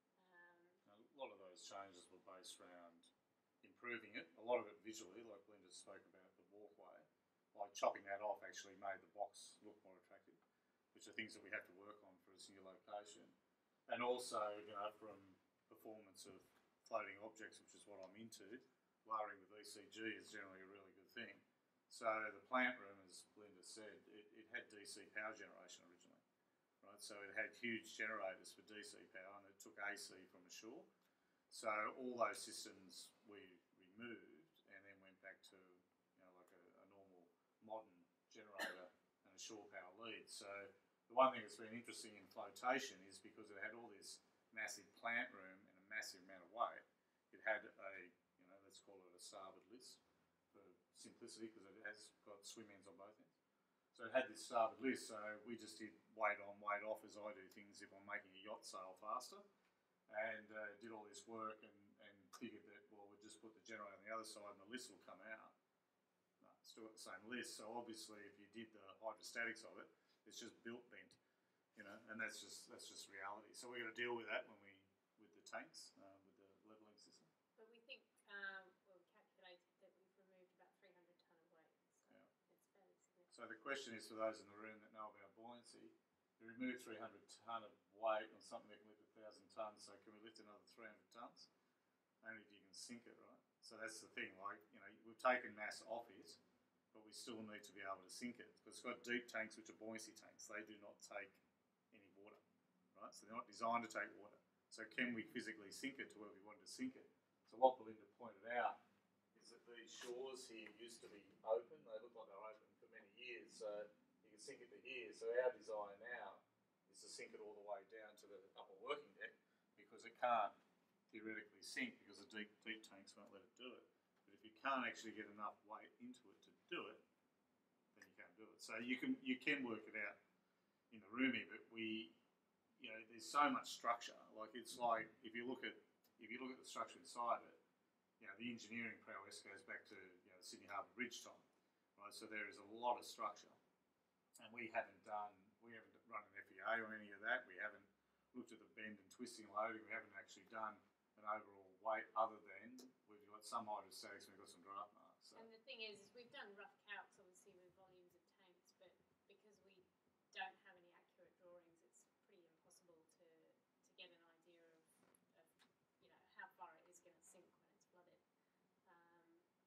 Um, A lot of those changes were based around improving it. A lot of it visually, like Linda spoke about the walkway, like chopping that off actually made the box look more attractive, which are things that we have to work on for this new location. And also, you know, from performance of floating objects, which is what I'm into, lowering with E C G is generally a really good thing. So the plant room, as Linda said, it, it had D C power generation originally, right? So it had huge generators for D C power, and it took A C from ashore. So all those systems we removed and then went back to, you know, like a, a normal modern generator and a shore power lead. So the one thing that's been interesting in flotation is because it had all this massive plant room and a massive amount of weight, it had a, you know, let's call it a starboard list for simplicity, because it has got swim ends on both ends. So it had this starboard list, so we just did weight on, weight off as I do things if I'm making a yacht sail faster, and uh, did all this work and, and figured that, well, we'll just put the generator on the other side and the list will come out. No, it's still got the same list, so obviously if you did the hydrostatics of it, it's just built bent, you know, and that's just that's just reality. So we're going to deal with that when we, with the tanks, uh, with the levelling system. but we think, um, well, we calculated that we've removed about three hundred tonne of weight, so Yeah. it's fairly significant. So the question is for those in the room that know about buoyancy, we remove three hundred tonne of weight on something that can lift one thousand tonnes, so can we lift another three hundred tonnes? Only if you can sink it, right? So that's the thing, like, you know, we've taken mass off it, but we still need to be able to sink it. Because it's got deep tanks, which are buoyancy tanks. They do not take any water, right? So they're not designed to take water. So can we physically sink it to where we wanted to sink it? So what Belinda pointed out is that these shores here used to be open. They look like they were open for many years. So you can sink it to here. So our design now is to sink it all the way down to the upper working deck, because it can't theoretically sink because the deep, deep tanks won't let it do it. But if you can't actually get enough weight into it to do it, then you can't do it. So you can you can work it out in the roomie, but we, you know, there's so much structure. Like, it's like if you look at if you look at the structure inside it, you know, the engineering prowess goes back to, you know, the Sydney Harbour Bridge time, right? So there is a lot of structure, and we haven't done we haven't run an F E A on any of that. We haven't looked at the bend and twisting loading. We haven't actually done an overall weight other than we've got some hydrostatics and we've got some draft marks. So. And the thing is, is we've done rough calcs, obviously, with volumes of tanks, but because we don't have any accurate drawings, it's pretty impossible to to get an idea of, of you know, how far it is going to sink when it's flooded. Um,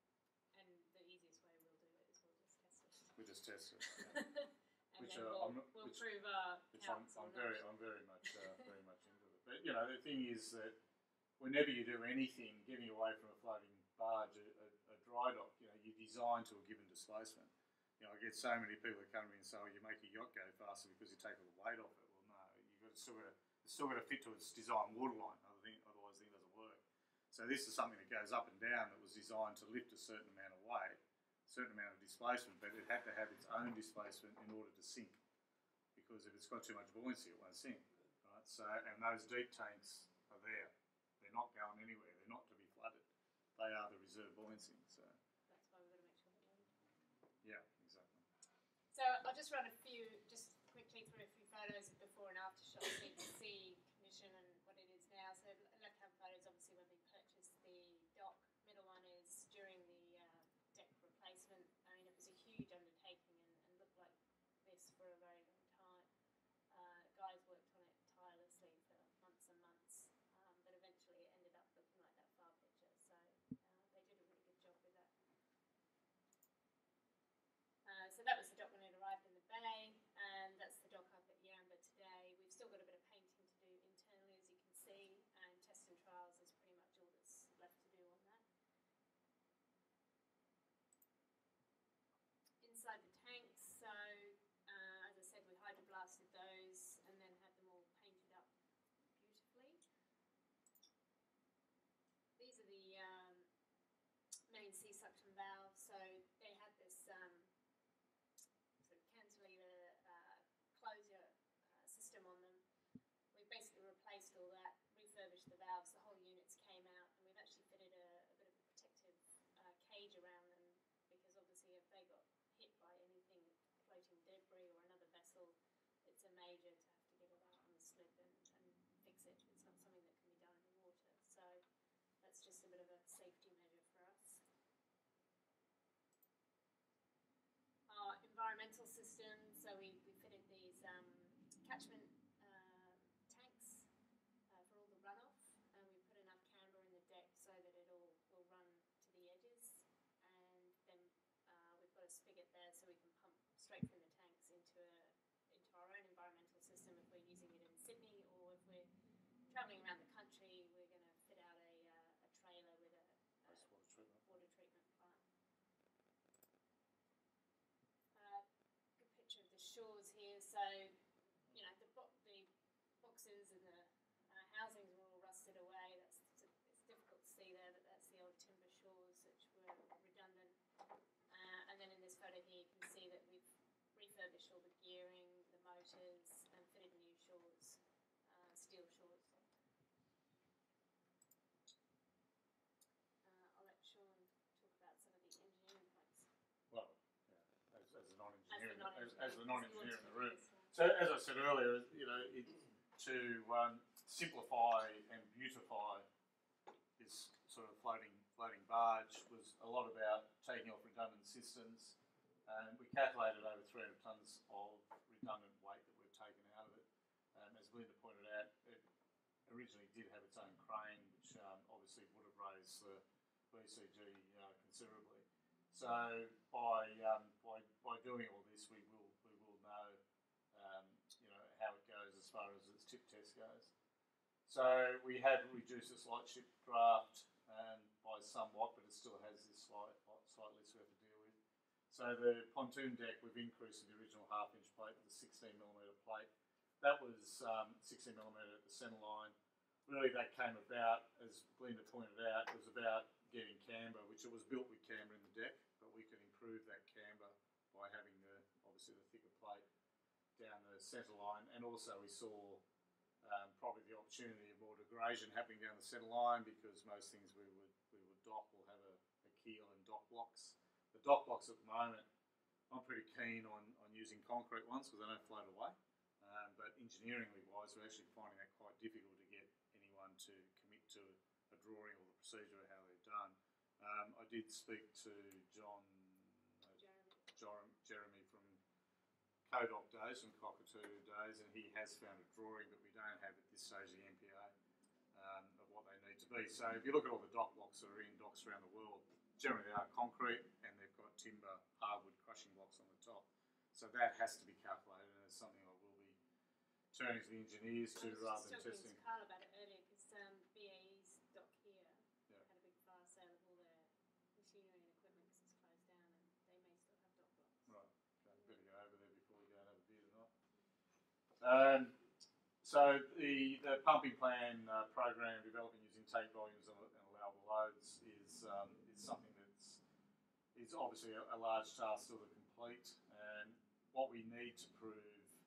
and the easiest way we'll do it is we'll just test it. We just test it. Yeah. And which then uh, we'll, I'm, we'll which, prove our which I'm, counts I'm or very not. I'm very much uh, very much into it. But you know, the thing is that whenever you do anything, getting away from a floating barge, a, a, a dry dock, you know, you design to a given displacement. You know, I get so many people that come to me and say, "Oh, you make your yacht go faster because you take all the weight off it." Well, no, you've got to still got to it's still got to fit to its design waterline. Otherwise, the thing doesn't work. So this is something that goes up and down that was designed to lift a certain amount of weight, a certain amount of displacement, but it had to have its own displacement in order to sink. Because if it's got too much buoyancy, it won't sink, right? So, and those deep tanks are there. They're not going anywhere. They're not to be flooded. They are the reserve buoyancy. So That's why we've got to make sure they're loaded. yeah, exactly. So I'll just run a few, just quickly through a few photos of before and after shots so you can see condition and what it is now. So left-hand photos, obviously, when we purchased the dock. Middle one is during the uh, deck replacement. I mean, it was a huge undertaking and, and looked like this for a very long time. Uh, guys worked on it tirelessly for months and months, um, but eventually it ended up looking like that far picture. So uh, they did a really good job with that. Uh, so that was the dock when it arrived in the bay, and that's the dock up at Yamba today. We've still got a bit of painting to do internally, as you can see, and test and trials is pretty much all that's left to do on that. Inside the tanks, so uh, as I said, we hydroblasted those and then had them all painted up beautifully. These are the um, main sea suction valves, so they had this um, sort of cantilever uh, closure uh, system on them. We basically replaced all that, refurbished the valves, the whole units came out, and we've actually fitted a, a bit of a protective uh, cage around them, because obviously if they got hit by anything, floating debris or another vessel, it's a major to have to get it out on the slip and, and environmental system. So we, we fitted these um, catchment uh, tanks uh, for all the runoff, and we put enough camber in the deck so that it all will run to the edges. And then uh, we've got a spigot there so we can pump straight from the tanks into a into our own environmental system if we're using it in Sydney, or if we're travelling around the country, we're going to fit out a, uh, a trailer with a, a Wastewater treatment. water treatment plant. Uh, good picture of the shores here. So, you know, the, bo- the boxes and the uh, housings were all rusted away. That's it's difficult to see there, but that's the old timber shores which were redundant. Uh, and then in this photo here, you can see that we've refurbished all the gearing, the motors, and fitted new shores, uh, steel shores. Uh, I'll let Sean talk about some of the engineering points. Well, yeah, as, as a non-engineer, As as, as the non-engineer in the room. This one. So as I said earlier, you know, it, to um, simplify and beautify this sort of floating floating barge was a lot about taking off redundant systems, and we calculated over three hundred tonnes of redundant weight that we've taken out of it. Um, as Belinda pointed out, it originally did have its own crane, which um, obviously would have raised the B C G uh, considerably. So by, um, by by doing all this, we will we will know um, you know how it goes as far as its tip test goes. So we have reduced its light ship draft um, by somewhat, but it still has this slight slight list we have to deal with. So the pontoon deck, we've increased the original half inch plate with a sixteen millimetre plate. That was um, sixteen millimetre at the centre line. Really that came about, as Belinda pointed out, it was about getting camber, which it was built with camber in the deck, but we could improve that camber by having the obviously the thicker plate down the centre line, and also we saw um, probably the opportunity of more degradation happening down the centre line, because most things we would we would dock will have a, a keel and dock blocks. The dock blocks at the moment, I'm pretty keen on, on using concrete ones because they don't float away. Um, but engineeringly wise, we're actually finding that quite difficult to get anyone to commit to a drawing or the procedure of how they're done. Um, I did speak to John, uh, Jeremy. Jeremy from Codoc days and Cockatoo days, and he has found a drawing that we don't have at this stage of the M P A um, of what they need to be. So if you look at all the dock blocks that are in docks around the world, generally they are concrete and they've got timber hardwood crushing blocks on the top. So that has to be calculated, and it's something I will be turning to the engineers to rather than testing. I was just talking to Carl about it earlier because um, B A E's dock here Yeah. had a big fire sale of all their machinery and equipment because it's closed down, and they may still have dock blocks. Right, okay, better go over there before we go and have a beer tonight. Um, so the, the pumping plan uh, program developing using take volumes and, and allowable loads is um, is something that's is obviously a, a large task still to complete, and what we need to prove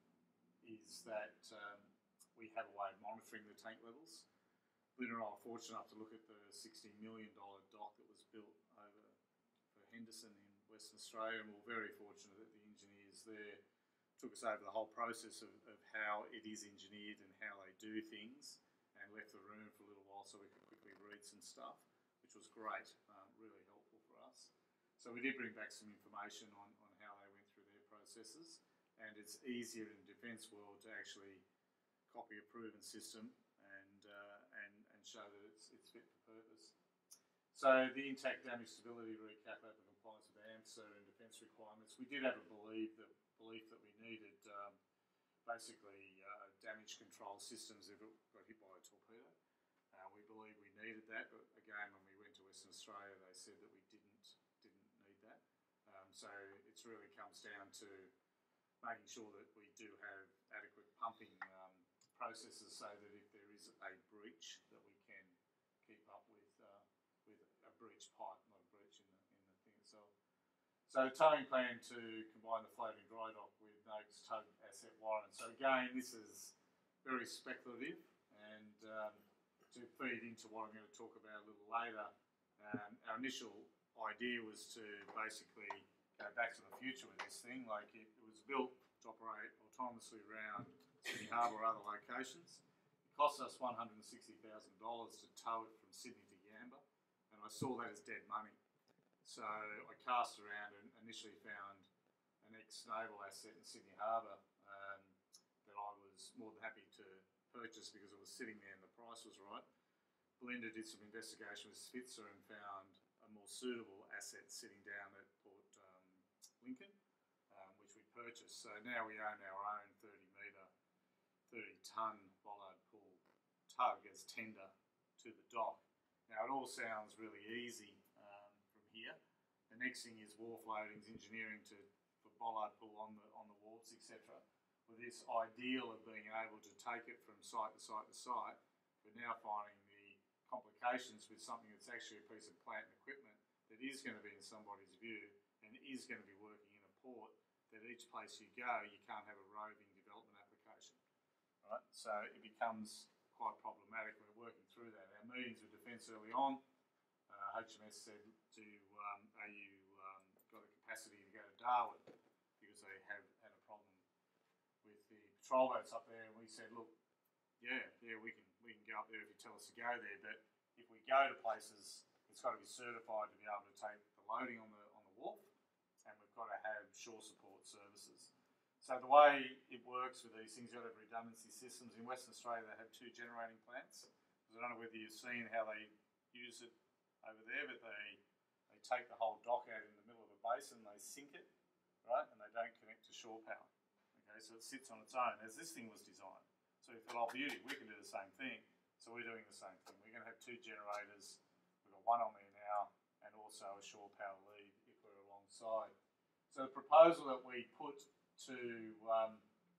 is that um, we have a way of monitoring the tank levels. Belinda and I were fortunate enough to look at the sixty million dollars dock that was built over for Henderson in Western Australia, and we were very fortunate that the engineers there took us over the whole process of, of how it is engineered and how they do things, and left the room for a little while so we could quickly read some stuff, which was great, um, really helpful for us. So we did bring back some information on, on how they went through their processes, and it's easier in the defence world to actually copy a proven system and uh, and, and show that it's, it's fit for purpose. So the intact damage stability recalculated for compliance with AMSA and defence requirements. We did have a belief that belief that we needed um, basically uh, damage control systems if it got hit by a torpedo. Uh, we believe we needed that, but again, when we went to Western Australia, they said that we didn't didn't need that. Um, so it really comes down to making sure that we do have adequate pumping um, processes so that if there is a breach, that we can keep up with uh, with a breach pipe, not a breach in the in the thing itself. So towing plan to combine the floating dry dock with Noakes tug asset warrant. So again, this is very speculative, and um, to feed into what I'm going to talk about a little later, um, our initial idea was to basically go back to the future with this thing. Like it, it was built to operate autonomously around Sydney Harbour or other locations. It cost us one hundred sixty thousand dollars to tow it from Sydney to Yamba, and I saw that as dead money. So I cast around and initially found an ex-naval asset in Sydney Harbour um, that I was more than happy to purchase because it was sitting there and the price was right. Belinda did some investigation with Spitzer and found a more suitable asset sitting down at Port um, Lincoln, um, which we purchased. So now we own our own thirty metre, thirty tonne bollard pull tug as tender to the dock. Now it all sounds really easy um, from here. The next thing is wharf loadings, engineering to for bollard pull on the on the wharfs, et cetera. With this ideal of being able to take it from site to site to site, we're now finding the complications with something that's actually a piece of plant and equipment that is going to be in somebody's view and is going to be working in a port, that each place you go you can't have a roving development application. Right? So it becomes quite problematic. We're working through that. Our meetings with Defence early on, uh, H M S said to um, are you um, got a capacity to go to Darwin because they have had a problem with the patrol boats up there, and we said, look, yeah, yeah, we can we can go up there if you tell us to go there, but if we go to places, it's got to be certified to be able to take the loading on the on the wharf, and we've got to have shore support services. So the way it works with these things, you've got to have redundancy systems. In Western Australia, they have two generating plants. I don't know whether you've seen how they use it over there, but they they take the whole dock out in the middle of a basin, they sink it, right, and they don't connect to shore power. Okay, so it sits on its own, as this thing was designed. So we thought, oh beauty, we can do the same thing. So we're doing the same thing. We're going to have two generators. We've got one on there now, and also a shore power lead if we're alongside. So the proposal that we put to um,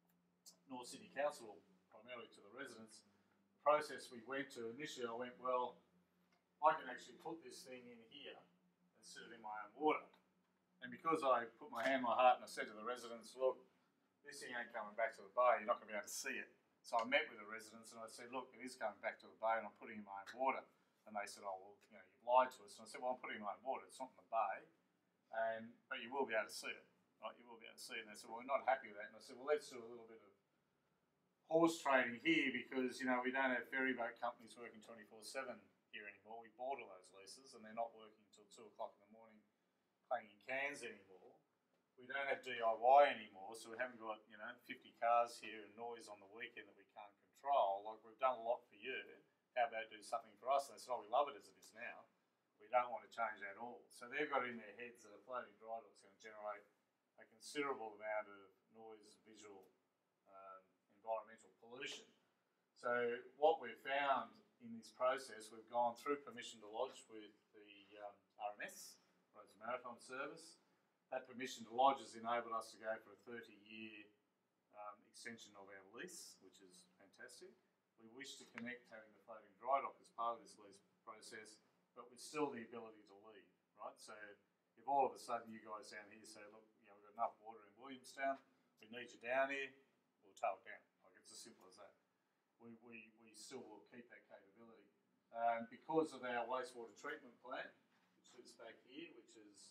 North Sydney Council, primarily to the residents, the process we went to, initially I went, well, I can actually put this thing in here and sit it in my own water. And because I put my hand on my heart and I said to the residents, look, this thing ain't coming back to the bay, you're not going to be able to see it. So I met with the residents and I said, look, it is coming back to the bay and I'm putting in my own water. And they said, oh, well, you know, you've lied to us. And I said, well, I'm putting in my own water, it's not in the bay, and but you will be able to see it, right? You will be able to see it. And they said, well, we're not happy with that. And I said, well, let's do a little bit of horse trading here because, you know, we don't have ferry boat companies working twenty-four seven here anymore. We bought all those leases and they're not working until two o'clock in the morning clanging cans anymore. We don't have D I Y anymore, so we haven't got, you know, fifty cars here and noise on the weekend that we can't control. Like, we've done a lot for you. How about do something for us? And they said, oh, we love it as it is now. We don't want to change that at all. So they've got in their heads that a floating dry dock is going to generate a considerable amount of noise, visual, um, environmental pollution. So what we've found in this process, we've gone through permission to lodge with the um, R M S, Roads and Maritime Service. That permission to lodge has enabled us to go for a thirty year um, extension of our lease, which is fantastic. We wish to connect having the floating dry dock as part of this lease process, but with still the ability to leave, right? So if all of a sudden you guys down here say, look, you know, we've got enough water in Williamstown, we need you down here, we'll tow it down. Like, it's as simple as that. We, we, we still will keep that capability. Um, because of our wastewater treatment plant, which sits back here, which is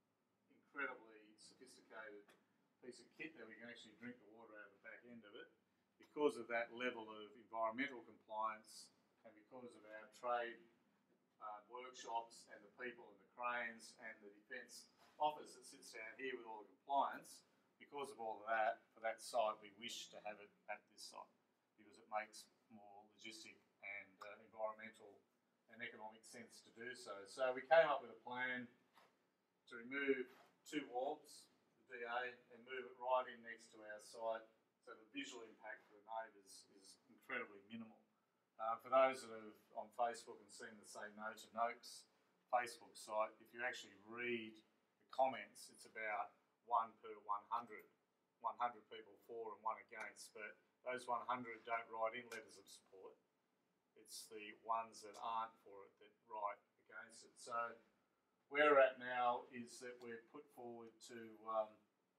incredibly sophisticated piece of kit that we can actually drink the water out of the back end of it, because of that level of environmental compliance and because of our trade uh, workshops and the people and the cranes and the defence office that sits down here with all the compliance, because of all of that, for that site we wish to have it at this site because it makes more logistic and uh, environmental and economic sense to do so. So we came up with a plan to remove two wharves, the D A, and move it right in next to our site, so the visual impact for the neighbours is incredibly minimal. Uh, for those that are on Facebook and seen the Say No to Noakes Facebook site, if you actually read the comments, it's about one per one hundred. one hundred people for and one against, but those one hundred don't write in letters of support. It's the ones that aren't for it that write against it. So where we're at now is that we've put forward to um,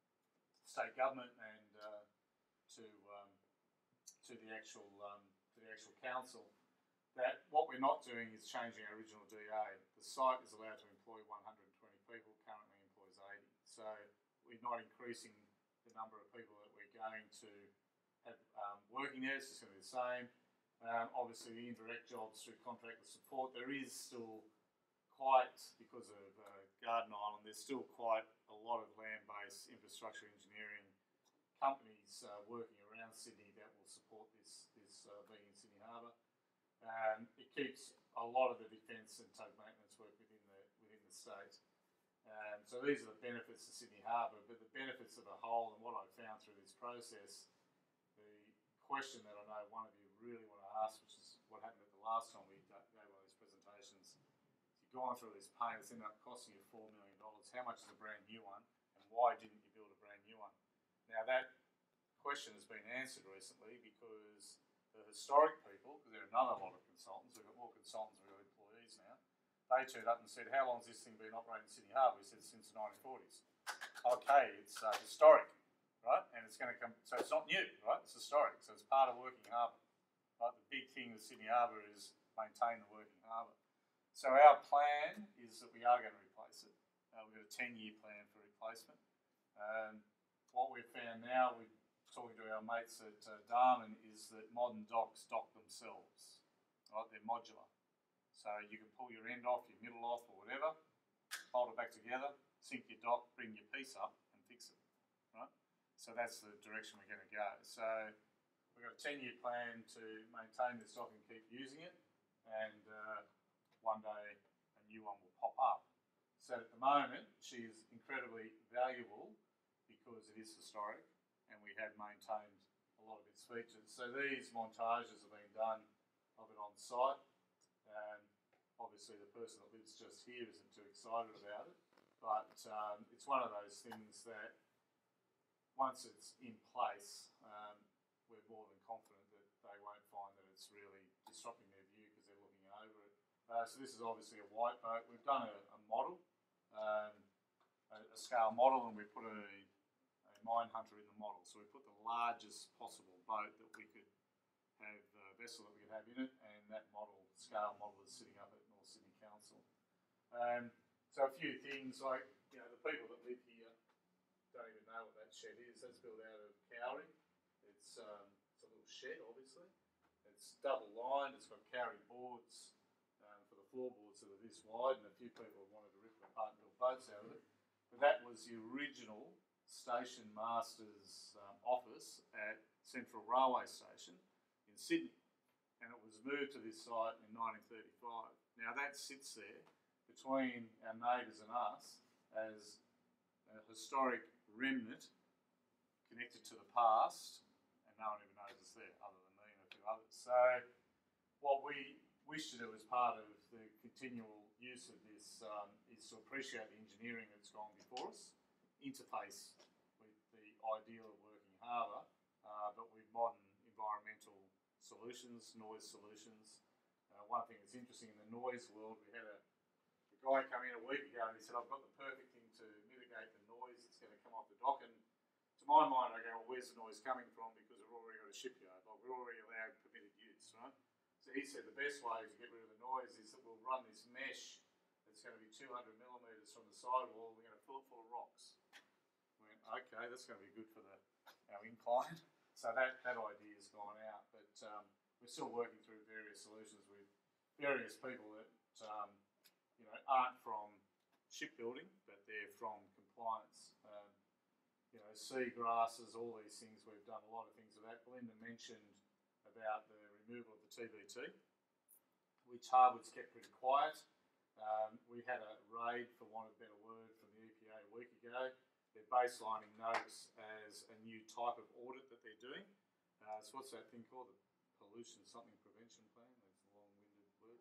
state government and uh, to um, to the actual um, to the actual council that what we're not doing is changing our original D A. The site is allowed to employ one hundred twenty people, currently employs eighty. So we're not increasing the number of people that we're going to have um, working there. It's just going to be the same. Um, obviously, the indirect jobs through contractor support, there is still quite, because of uh, Garden Island, there's still quite a lot of land-based infrastructure engineering companies uh, working around Sydney that will support this, this uh, being in Sydney Harbour. Um, it keeps a lot of the defence and tug maintenance work within the within the state. Um, so these are the benefits of Sydney Harbour, but the benefits of the whole, and what I've found through this process, the question that I know one of you really want to ask, which is what happened at the last time we gave one of these presentations, you've gone through this pain, it's ended up costing you four million dollars. How much is a brand new one, and why didn't you build a brand new one? Now that question has been answered recently because the historic people, because there are another lot of consultants, we've got more consultants, we've got employees now, they turned up and said, how long has this thing been operating in Sydney Harbour? We said, since the nineteen forties. Okay, it's uh, historic, right? And it's going to come, so it's not new, right? It's historic, so it's part of working harbour. Right? The big thing with Sydney Harbour is maintain the working harbour. So our plan is that we are going to replace it. Uh, we've got a ten-year plan for replacement. Um, what we've found now, we're talking to our mates at uh, Darwin, is that modern docks dock themselves. Right? They're modular. So you can pull your end off, your middle off, or whatever, hold it back together, sink your dock, bring your piece up, and fix it. Right? So that's the direction we're going to go. So we've got a ten-year plan to maintain this dock and keep using it, and uh, one day a new one will pop up. So at the moment, she is incredibly valuable because it is historic, and we have maintained a lot of its features. So these montages have been done of it on site. Um, obviously the person that lives just here isn't too excited about it, but um, it's one of those things that once it's in place, um, we're more than confident that they won't find that it's really disrupting their view because they're looking over it. Uh, so this is obviously a white boat. We've done a, a model, um, a, a scale model, and we put a, a mine hunter in the model. So we put the largest possible boat that we could have, uh, vessel that we could have in it, and that model, scale model, is sitting up at North Sydney Council. Um, so a few things like, you know, the people that live here don't even know what that shed is. That's built out of Cowrie. It's, um, it's a little shed, obviously. It's double lined. It's got Cowrie boards um, for the floorboards that are this wide, and a few people have wanted to rip it apart and build boats out of it. But that was the original station master's um, office at Central Railway Station in Sydney, and it was moved to this site in nineteen thirty-five. Now that sits there between our neighbours and us as a historic remnant connected to the past, and no one even knows it's there other than me and a few others. So what we wish to do as part of the continual use of this um, is to appreciate the engineering that's gone before us, interface with the ideal of working harbour, uh, but with modern environmental solutions, noise solutions. Uh, one thing that's interesting in the noise world, we had a, a guy come in a week ago and he said, I've got the perfect thing to mitigate the noise that's going to come off the dock. And to my mind, I go, well, where's the noise coming from? Because we've already got a shipyard, like we're already allowed permitted use, right? So he said the best way to get rid of the noise is that we'll run this mesh that's going to be two hundred millimetres from the sidewall, we're going to fill it full of rocks. We went, okay, that's going to be good for the, our incline. So that, that idea has gone out, but um, we're still working through various solutions with various people that um, you know, aren't from shipbuilding, but they're from compliance. Um, you know, sea grasses, all these things, we've done a lot of things with that. Belinda mentioned about the removal of the T B T, which Harwood's kept pretty quiet. Um, we had a raid, for want of a better word, from the E P A a week ago. They're baselining notes as a new type of audit that they're doing. Uh, so what's that thing called? The Pollution Something Prevention Plan? That's a long-winded word.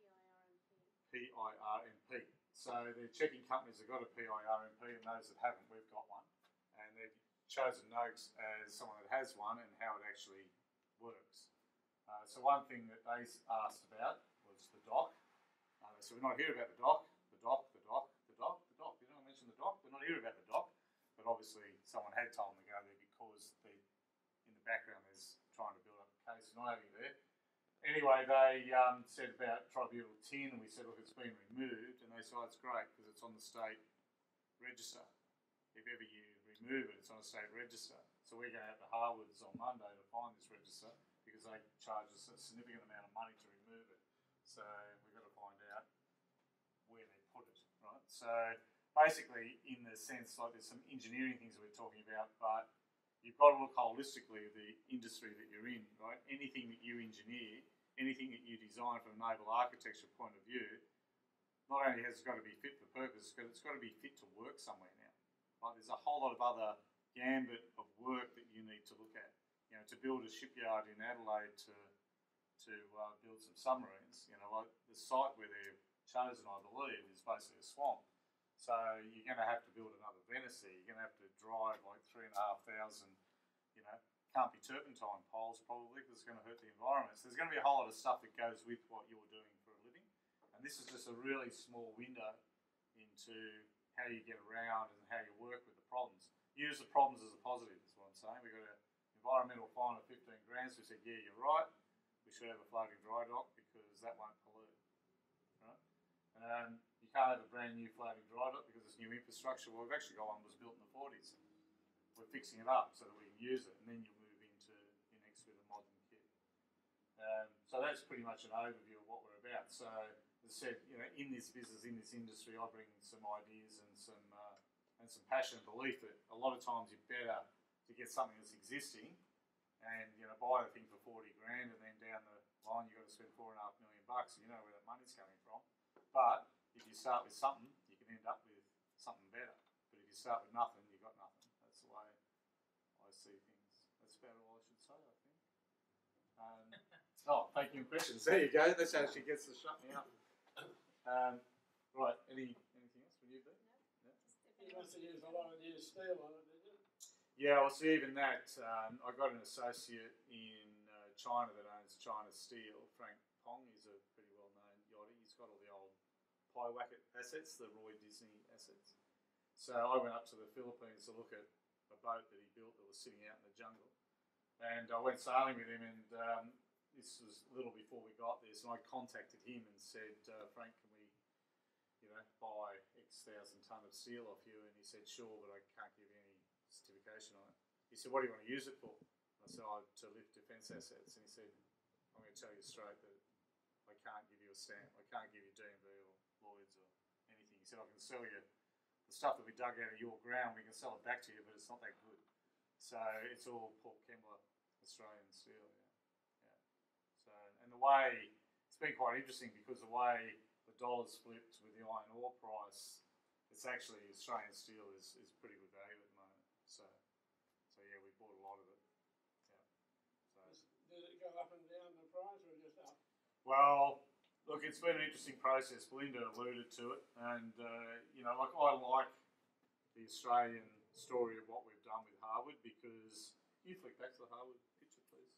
P I R M P. So they're checking companies that got a P I R M P, and those that haven't, we've got one. And they've chosen Noakes as someone that has one and how it actually works. Uh, so one thing that they asked about was the dock. Uh, so we're not here about the dock, the dock, the dock, the dock, the dock. Did I mention the dock? We're not here about the dock. But obviously someone had told them to go there because they, in the background there's trying to build up a case not having there. Anyway, they um, said about Tribunal ten, and we said, look, it's been removed, and they said, oh, it's great because it's on the state register. If ever you remove it, it's on a state register. So we're going out to Harwood's on Monday to find this register because they charge us a significant amount of money to remove it. So we've got to find out where they put it, right? So basically, in the sense, like there's some engineering things that we're talking about, but you've got to look holistically at the industry that you're in, right? Anything that you engineer, anything that you design from a naval architecture point of view, not only has it got to be fit for purpose, but it's got to be fit to work somewhere now. Right? There's a whole lot of other gambit of work that you need to look at. You know, to build a shipyard in Adelaide to to uh, build some submarines, you know, like the site where they've chosen, I believe, is basically a swamp. So you're going to have to build another Venice there. You're going to have to drive like three and a half thousand, you know, can't be turpentine poles probably because it's going to hurt the environment. So there's going to be a whole lot of stuff that goes with what you're doing for a living. And this is just a really small window into how you get around and how you work with the problems. Use the problems as a positive is what I'm saying. We've got an environmental fine of fifteen grand, so we said, yeah, you're right. We should have a floating dry dock because that won't pollute. Right? Um, you can't have a brand new floating dry dock because it's new infrastructure. Well, we've actually got one that was built in the forties. We're fixing it up so that we can use it, and then you'll move into your next with a modern kit. Um, so that's pretty much an overview of what we're about. So as I said, you know, in this business, in this industry, I bring some ideas and some uh, and some passion and belief that a lot of times you're better to get something that's existing and, you know, buy the thing for forty grand and then down the line you've got to spend four and a half million bucks. You know where that money's coming from. But if you start with something, you can end up with something better. But if you start with nothing, you've got nothing. That's the way I see things. That's about all I should say, I think. Um, oh, taking questions. There you go. This actually gets to shut me up. Um, right, any anything else from you, Ben? No. Yeah. You must have used a lot of new steel on it, did you? Yeah, well, see, even that, um, I got an associate in uh, China that owns China Steel, Frank Pong. He's a pretty well-known yachty. He's got all the old Pyewacket assets, the Roy Disney assets. So I went up to the Philippines to look at a boat that he built that was sitting out in the jungle. And I went sailing with him, and um, this was a little before we got there, so I contacted him and said, uh, Frank, can we, you know, buy X thousand tonne of steel off you? And he said, sure, but I can't give you any certification on it. He said, what do you want to use it for? And I said, oh, to lift defence assets. And he said, I'm going to tell you straight that I can't give you a stamp. I can't give you D and B or Lloyds or anything. He said, I can sell you the stuff that we dug out of your ground. We can sell it back to you, but it's not that good. So it's all Port Kembla Australian steel. Yeah. Yeah. So, and the way, it's been quite interesting because the way the dollar's flipped with the iron ore price, it's actually Australian steel is, is pretty good value at the moment. So, so yeah, we bought a lot of it. Yeah. So. Did it go up and down the price or just up? Well, look, it's been an interesting process. Belinda alluded to it, and uh, you know, like I like the Australian story of what we've done with Harwood because can you flick back to the Harwood picture, please.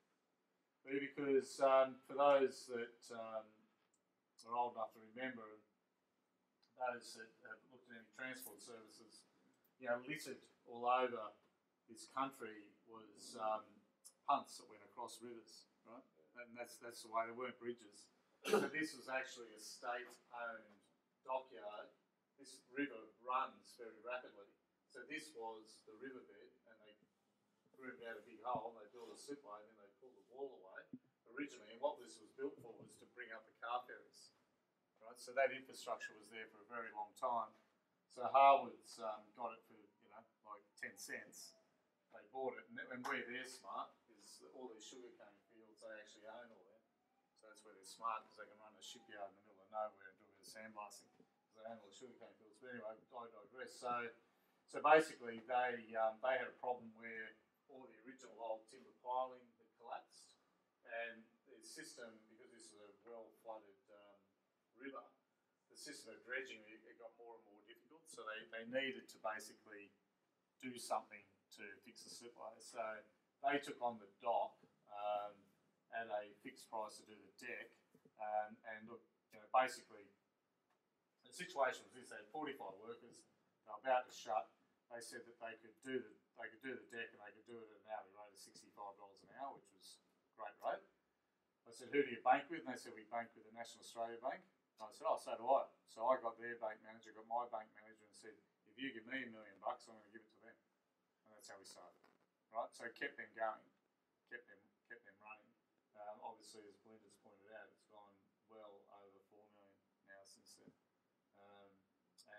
Because um, for those that um, are old enough to remember, those that have looked at any transport services, you know, littered all over this country was um, punts that went across rivers, right? And that's that's the way. There weren't bridges. So this was actually a state-owned dockyard. This river runs very rapidly. So this was the riverbed, and they grooved out a big hole, and they built a slipway, and then they pulled the wall away originally. And what this was built for was to bring up the car ferries. Right? So that infrastructure was there for a very long time. So Harwood's um, got it for, you know, like ten cents. They bought it, and, and where they're smart is that all these sugarcane fields, they actually own all that. So that's where they're smart because they can run a shipyard in the middle of nowhere and do a bit of sandblasting because they own all the sugarcane fields. But anyway, I digress. So, so basically, they um, they had a problem where all the original old timber piling had collapsed, and the system, because this is a well-flooded um, river, the system of dredging it, it got more and more difficult. So they, they needed to basically do something to fix the slipway. So they took on the dock um, at a fixed price to do the deck. Um, and look, you know, basically, the situation was this: they had forty-five workers. They were about to shut. They said that they could do the they could do the deck and they could do it at an hourly rate of sixty-five dollars an hour, which was a great rate. I said, who do you bank with? And they said, we bank with the National Australia Bank. And I said, oh, so do I. So I got their bank manager, got my bank manager, and said, if you give me a million bucks, I'm going to give it to them. And that's how we started, right? So kept them going, kept them, kept them running. Um, obviously, as Belinda's pointed out, it's gone well over four million now since then. Um,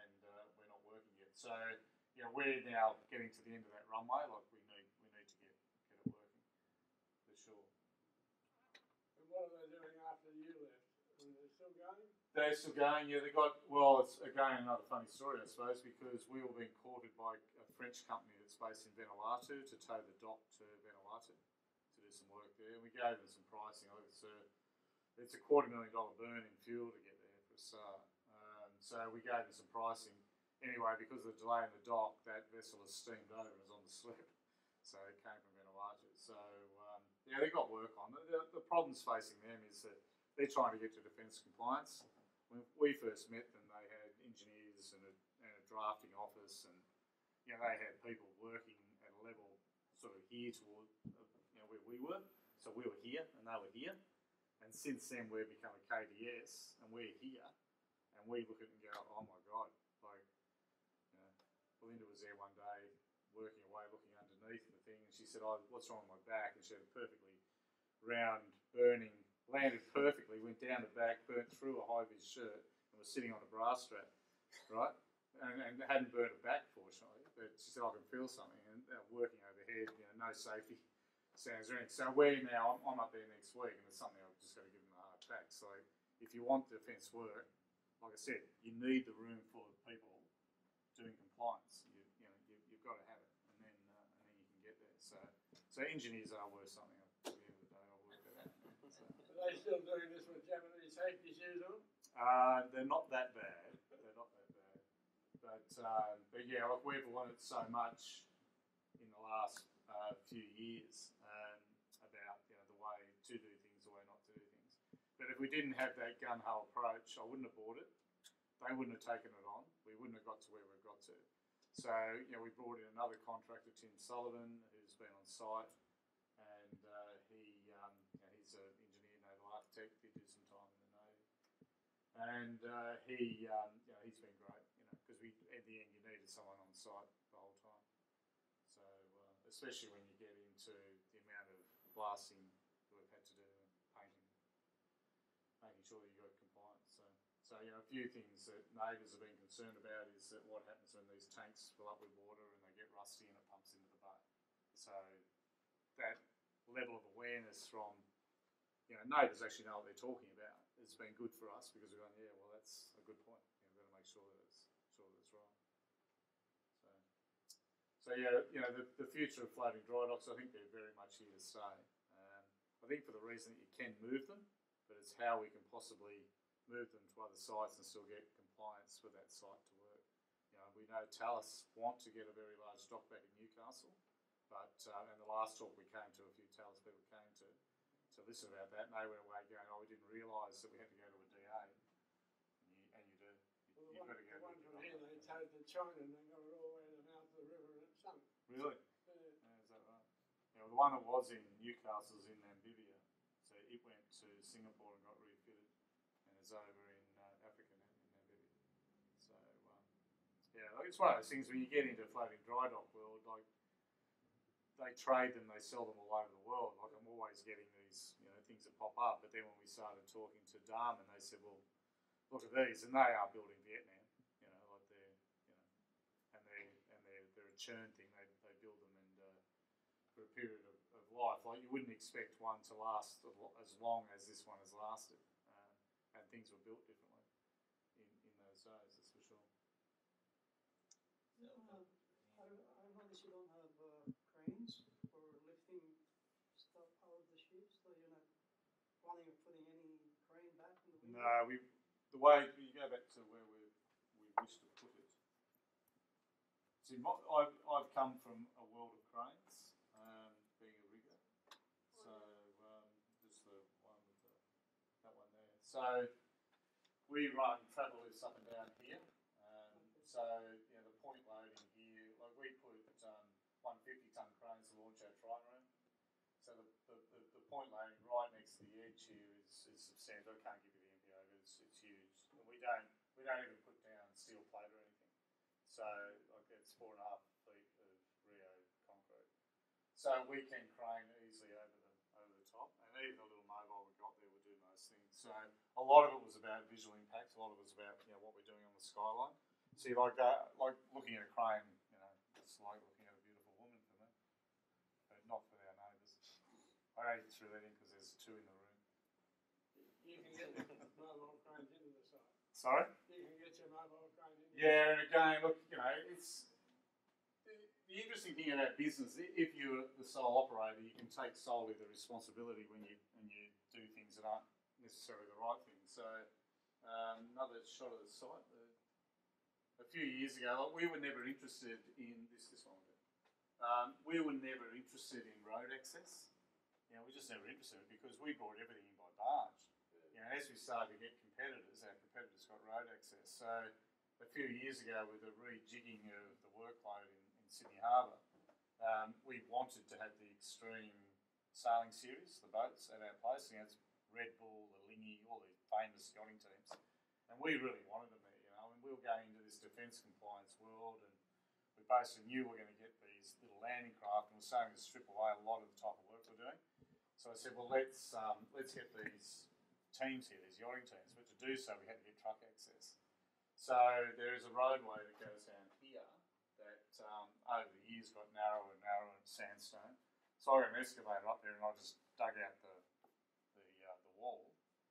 So, you know, we're now getting to the end of that runway. Like we need, we need to get get it working for sure. And what are they doing after you left? Are they still going? They're still going. Yeah, they got. Well, it's again another funny story, I suppose, because we were being courted by a French company that's based in Vanuatu to tow the dock to Vanuatu to do some work there. We gave them some pricing. I think it's a it's a quarter million dollar burn in fuel to get there for a start. Um, so we gave them some pricing. Anyway, because of the delay in the dock, that vessel has steamed over and is on the slip. So it came from Vanuatu. So um, yeah, they got work on. The, the problems facing them is that they're trying to get to defence compliance. When we first met them, they had engineers and a, and a drafting office, and you know they had people working at a level sort of here toward uh, you know where we were. So we were here and they were here. And since then, we've become a K D S, and we're here, and we look at it and go, oh my god, like you know, Belinda was there one day working away, looking underneath the thing, and she said, oh, what's wrong with my back? And she had a perfectly round, burning. Landed perfectly, went down the back, burnt through a high-vis shirt, and was sitting on a bra strap, right? And, and hadn't burnt her back, fortunately. But she said, I can feel something. And uh, working overhead, you know, no safety sounds or anything. So we're now, I'm, I'm up there next week, and it's something I've just got to give them a hard tack. So if you want defence work, like I said, you need the room full of people doing compliance. You, you know, you, you've got to have it, and then uh, and then you can get there. So, so engineers are worth something. At the end of the day, I'll work that out. So. Are they still doing this with Japanese safety shoes on? Uh, they're not that bad. They're not that bad. But um, but yeah, like we've learned so much in the last uh, few years um, about you know the way to do things, the way not to do things. But if we didn't have that gun ho approach, I wouldn't have bought it. They wouldn't have taken it on. We wouldn't have got to where we've got to. So you know, we brought in another contractor, Tim Sullivan, who's been on site, and uh, he um, you know, he's an engineer, naval architect. He did some time in the Navy, and uh, he um, you know he's been great. You know, because we at the end you needed someone on site the whole time. So uh, especially when you get into the amount of blasting that we've had to do, and painting, making sure that you got compliance. So. So, you know, a few things that neighbours have been concerned about is that what happens when these tanks fill up with water and they get rusty and it pumps into the boat. So that level of awareness from, you know, neighbours actually know what they're talking about. It's been good for us because we're going, yeah, well, that's a good point. You know, we've got to make sure that it's, sure that it's right. So, so yeah, you know, the, the future of floating dry docks, I think they're very much here to stay. Um, I think for the reason that you can move them, but it's how we can possibly move them to other sites and still get compliance for that site to work. You know, we know Talus want to get a very large dock back in Newcastle, but uh, in the last talk we came to, a few Talus people came to to listen about that, and they went away going, "Oh, we didn't realise that we had to go to a D A," and you, and you do. You, Well, the you've one, got to go. the one from here they towed to China and they got it all the way to the mouth of the river and it sunk. Really? Yeah. Yeah, is that right? Yeah, well, the one that was in Newcastle is in Namibia, so it went to Singapore and got refitted. Over in uh, Africa now, in Namibia. So, um, yeah, like it's one of those things when you get into floating dry dock world, like they trade them, they sell them all over the world. Like I'm always getting these, you know, things that pop up. But then when we started talking to Darman, they said, well, look at these, and they are building Vietnam. You know, like they're, you know, and they and they're they're a churn thing. They they build them and uh, for a period of, of life. Like you wouldn't expect one to last as long as this one has lasted. And things were built differently in, in those days, that's for sure. Um, I, I noticed you don't have uh, cranes for lifting stuff out of the ships, so you're not planning on putting any crane back in the window? No, we the way you go back to where we we wish to put it. See, my, I've I've come from a world of cranes, um, being a rigger. So um, just the one with the that one there. So we run travel lifts up and down here. Um, so you know the point loading here, like we put um, one hundred fifty tonne cranes to launch our try room. So the, the, the, the point loading right next to the edge here is, is substantial. I can't give you the M P O, but it's, it's huge. And we don't we don't even put down steel plate or anything. So like it's four and a half feet of Rio concrete. So we can crane easily over the over the top, and even the little mobile we got there will do most things. So a lot of it was about visual impact. A lot of it was about you know what we're doing on the skyline. See, like uh, like looking at a not for our neighbours. I only threw that in because there's two in the room. You can get mobile cranes into the site. Sorry? You can get your mobile crane into Yeah, and again, look, you know, it's the, the interesting thing about business. If you're the sole operator, you can take solely the responsibility when you when you do things that aren't necessarily the right thing. So, um, another shot of the site. The, a few years ago, like, we were never interested in this. This one, um, we were never interested in road access. You know, we just never interested because we brought everything in by barge. You know, as we started to get competitors, our competitors got road access. So a few years ago, with the rejigging of the workload in, in Sydney Harbour, um, we wanted to have the extreme sailing series, the boats at our place. You know, it's Red Bull, the Lingy, all these famous yachting teams, and we really wanted them there. You know, and we were going into this defence compliance world, and we basically knew we were going to get these little landing craft, and we're starting to strip away a lot of the type of work we're doing. So I said, well, let's um, let's get these teams here, these yachting teams, but to do so we had to get truck access. So there is a roadway that goes down here that um, over the years got narrower and narrower and sandstone. So I got an excavator up there and I just dug out the the, uh, the wall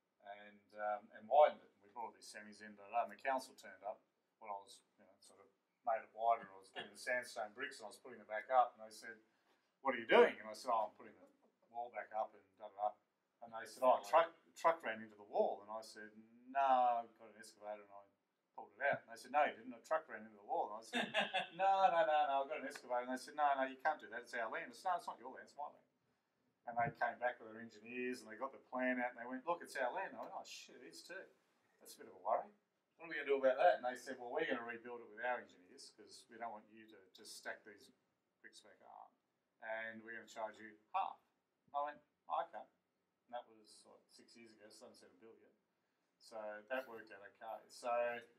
and um, and widened it. We brought these semis in, and the council turned up when I was, you know, sort of made it wider. I was getting the sandstone bricks and I was putting them back up, and they said, "What are you doing?" And I said, "Oh, I'm putting the wall back up," and da da da. And they said, "Oh, truck truck ran into the wall." And I said, "No, I've got an excavator," and I pulled it out. And they said, "No, you didn't. A truck ran into the wall." And I said, "No, no, no, no, I've got an excavator." And they said, "No, no, you can't do that. It's our land." I said, "No, it's not your land. It's my land." And they came back with their engineers and they got the plan out and they went, "Look, it's our land." And I went, "Oh shit, it is too. That's a bit of a worry. What are we going to do about that?" And they said, "Well, we're going to rebuild it with our engineers because we don't want you to just stack these bricks back up, and we're going to charge you half." I went, "Oh, okay." And that was like six years ago, so I haven't seen a bill yet. So that worked out okay. So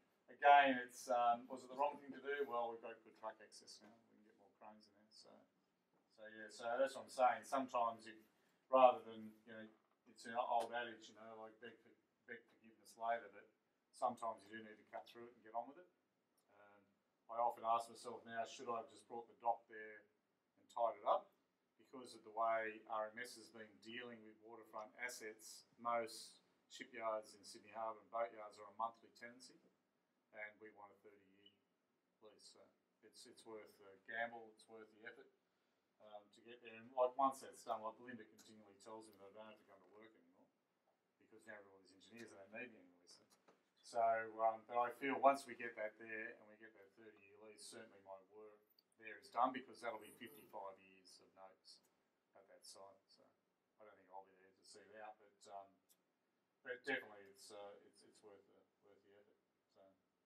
again, it's um, was it the wrong thing to do? Well, we've got good truck access now. We can get more cranes in there. So, so yeah. So that's what I'm saying. Sometimes, you, rather than, you know, it's an old adage, you know, like beg, for, beg forgiveness later, but sometimes you do need to cut through it and get on with it. Um, I often ask myself now, should I have just brought the dock there and tied it up? Because of the way R M S has been dealing with waterfront assets, most shipyards in Sydney Harbour and boatyards are on monthly tenancy, and we want a thirty-year lease. So it's it's worth the gamble, it's worth the effort um, to get there. And like once that's done, like Belinda continually tells me that I don't have to come to work anymore because now we've got all these engineers and they don't need me anymore. So, so um, but I feel once we get that there and we get that thirty-year lease, certainly my work there is done because that'll be fifty-five years of notes at that site. So I don't think I'll be there to see it out, but um, but definitely it's uh, it's it's worth the worth the effort. So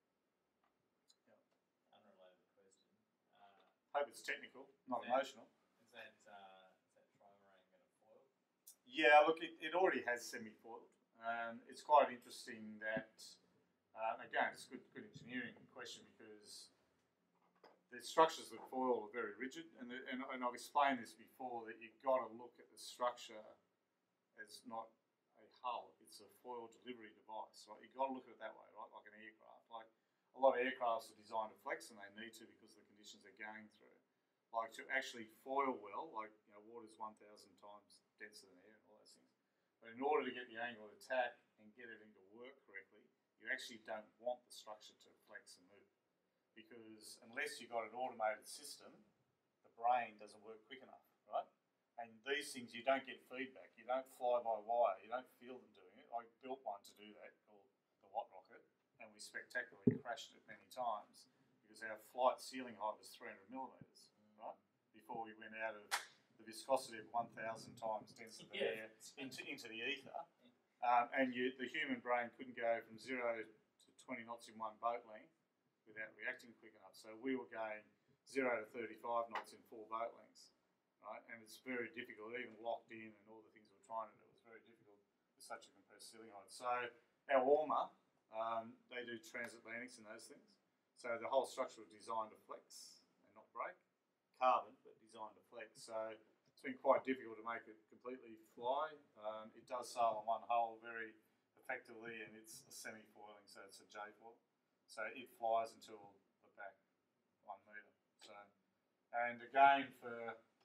yeah. Unrelated question. Uh, Hope it's technical, not is that, emotional. Is that uh, is that trimarine going to foil? Yeah, look, it, it already has semi-foiled. Um, it's quite interesting that uh, again, it's a good good engineering question because the structures that foil are very rigid, and, the, and, and I've explained this before, that you've got to look at the structure as not a hull, it's a foil delivery device, right? You've got to look at it that way, right? Like an aircraft. Like a lot of aircrafts are designed to flex, and they need to because of the conditions they're going through. Like to actually foil well, like, you know, water's one thousand times denser than air and all those things. But in order to get the angle of attack and get everything to work correctly, you actually don't want the structure to flex and move. Because unless you've got an automated system, the brain doesn't work quick enough, right? And these things, you don't get feedback. You don't fly by wire. You don't feel them doing it. I built one to do that called the Watt Rocket, and we spectacularly crashed it many times because our flight ceiling height was three hundred millimetres, right? Before we went out of the viscosity of one thousand times denser than Yeah. air into, into the ether. Um, and you, the human brain couldn't go from zero to twenty knots in one boat length without reacting quick enough. So we were going zero to thirty-five knots in four boat lengths, right? And it's very difficult, even locked in and all the things we were trying to do, it was very difficult with such a compressed ceiling height. So our warmer, um, they do transatlantics and those things. So the whole structure was designed to flex and not break. Carbon, but designed to flex. So it's been quite difficult to make it completely fly. Um, it does sail on one hull very effectively, and it's a semi-foiling, so it's a J-foil. So it flies until the back one metre. So, and again, for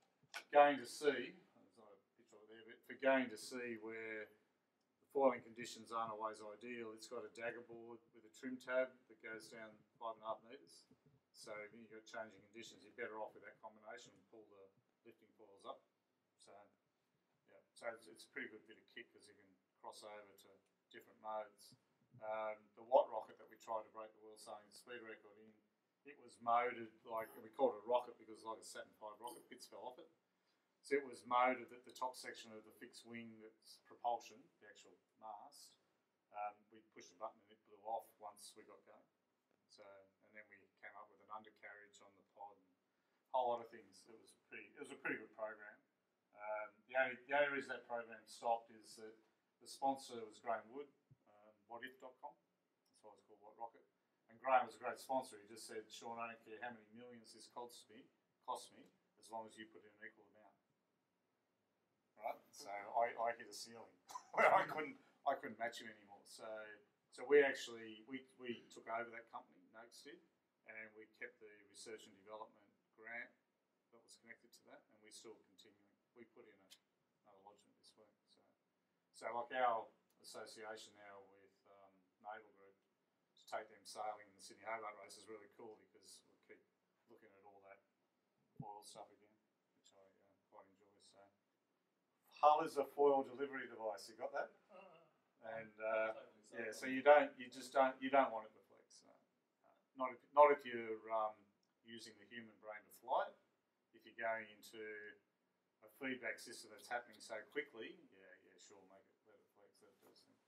going to see, there's not a picture of it there, but for going to see where the foiling conditions aren't always ideal, it's got a dagger board with a trim tab that goes down five and a half metres. So if you've got changing conditions, you're better off with that combination and pull the lifting foils up. So yeah, so it's, it's a pretty good bit of kit because you can cross over to different modes. Um, the Watt rocket that we tried to break the world sailing speed record in, it was moded like, we called it a rocket because it's like a Saturn five rocket, bits fell off it. So it was moded that the top section of the fixed wing, that's propulsion, the actual mast, um, we pushed a button and it blew off once we got going. So, and then we came up with an undercarriage on the pod and a whole lot of things. It was pretty, it was a pretty good program. Um, the only the only reason that program stopped is that the sponsor was Graham Wood, um, what if dot com. That's why it's called Watt Rocket. And Graham was a great sponsor. He just said, Sean, I don't care how many millions this costs me, costs me, as long as you put in an equal amount. Right? So I, I hit a ceiling where I couldn't I couldn't match him anymore. So so we actually we, we took over that company, Noakes did, and we kept the research and development grant that was connected to that, and we're still continuing. We put in a, another lodgement this week. So so like our association now with um, Naval Group to take them sailing in the Sydney Hobart race is really cool because we keep looking at all that foil stuff again, which I uh, quite enjoy. So hull is a foil delivery device. You got that? And uh, yeah, so you don't, you just don't, you don't want it to flex. No. Uh, not if, not if you're um, using the human brain to fly it. If you're going into a feedback system that's happening so quickly, yeah, yeah, sure, make it, let it flex. That does thing.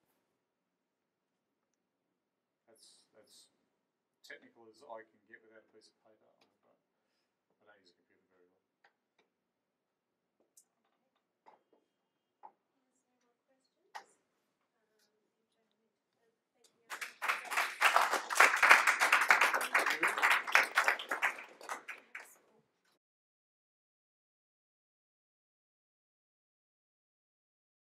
That's that's technical as I can get without a piece of paper.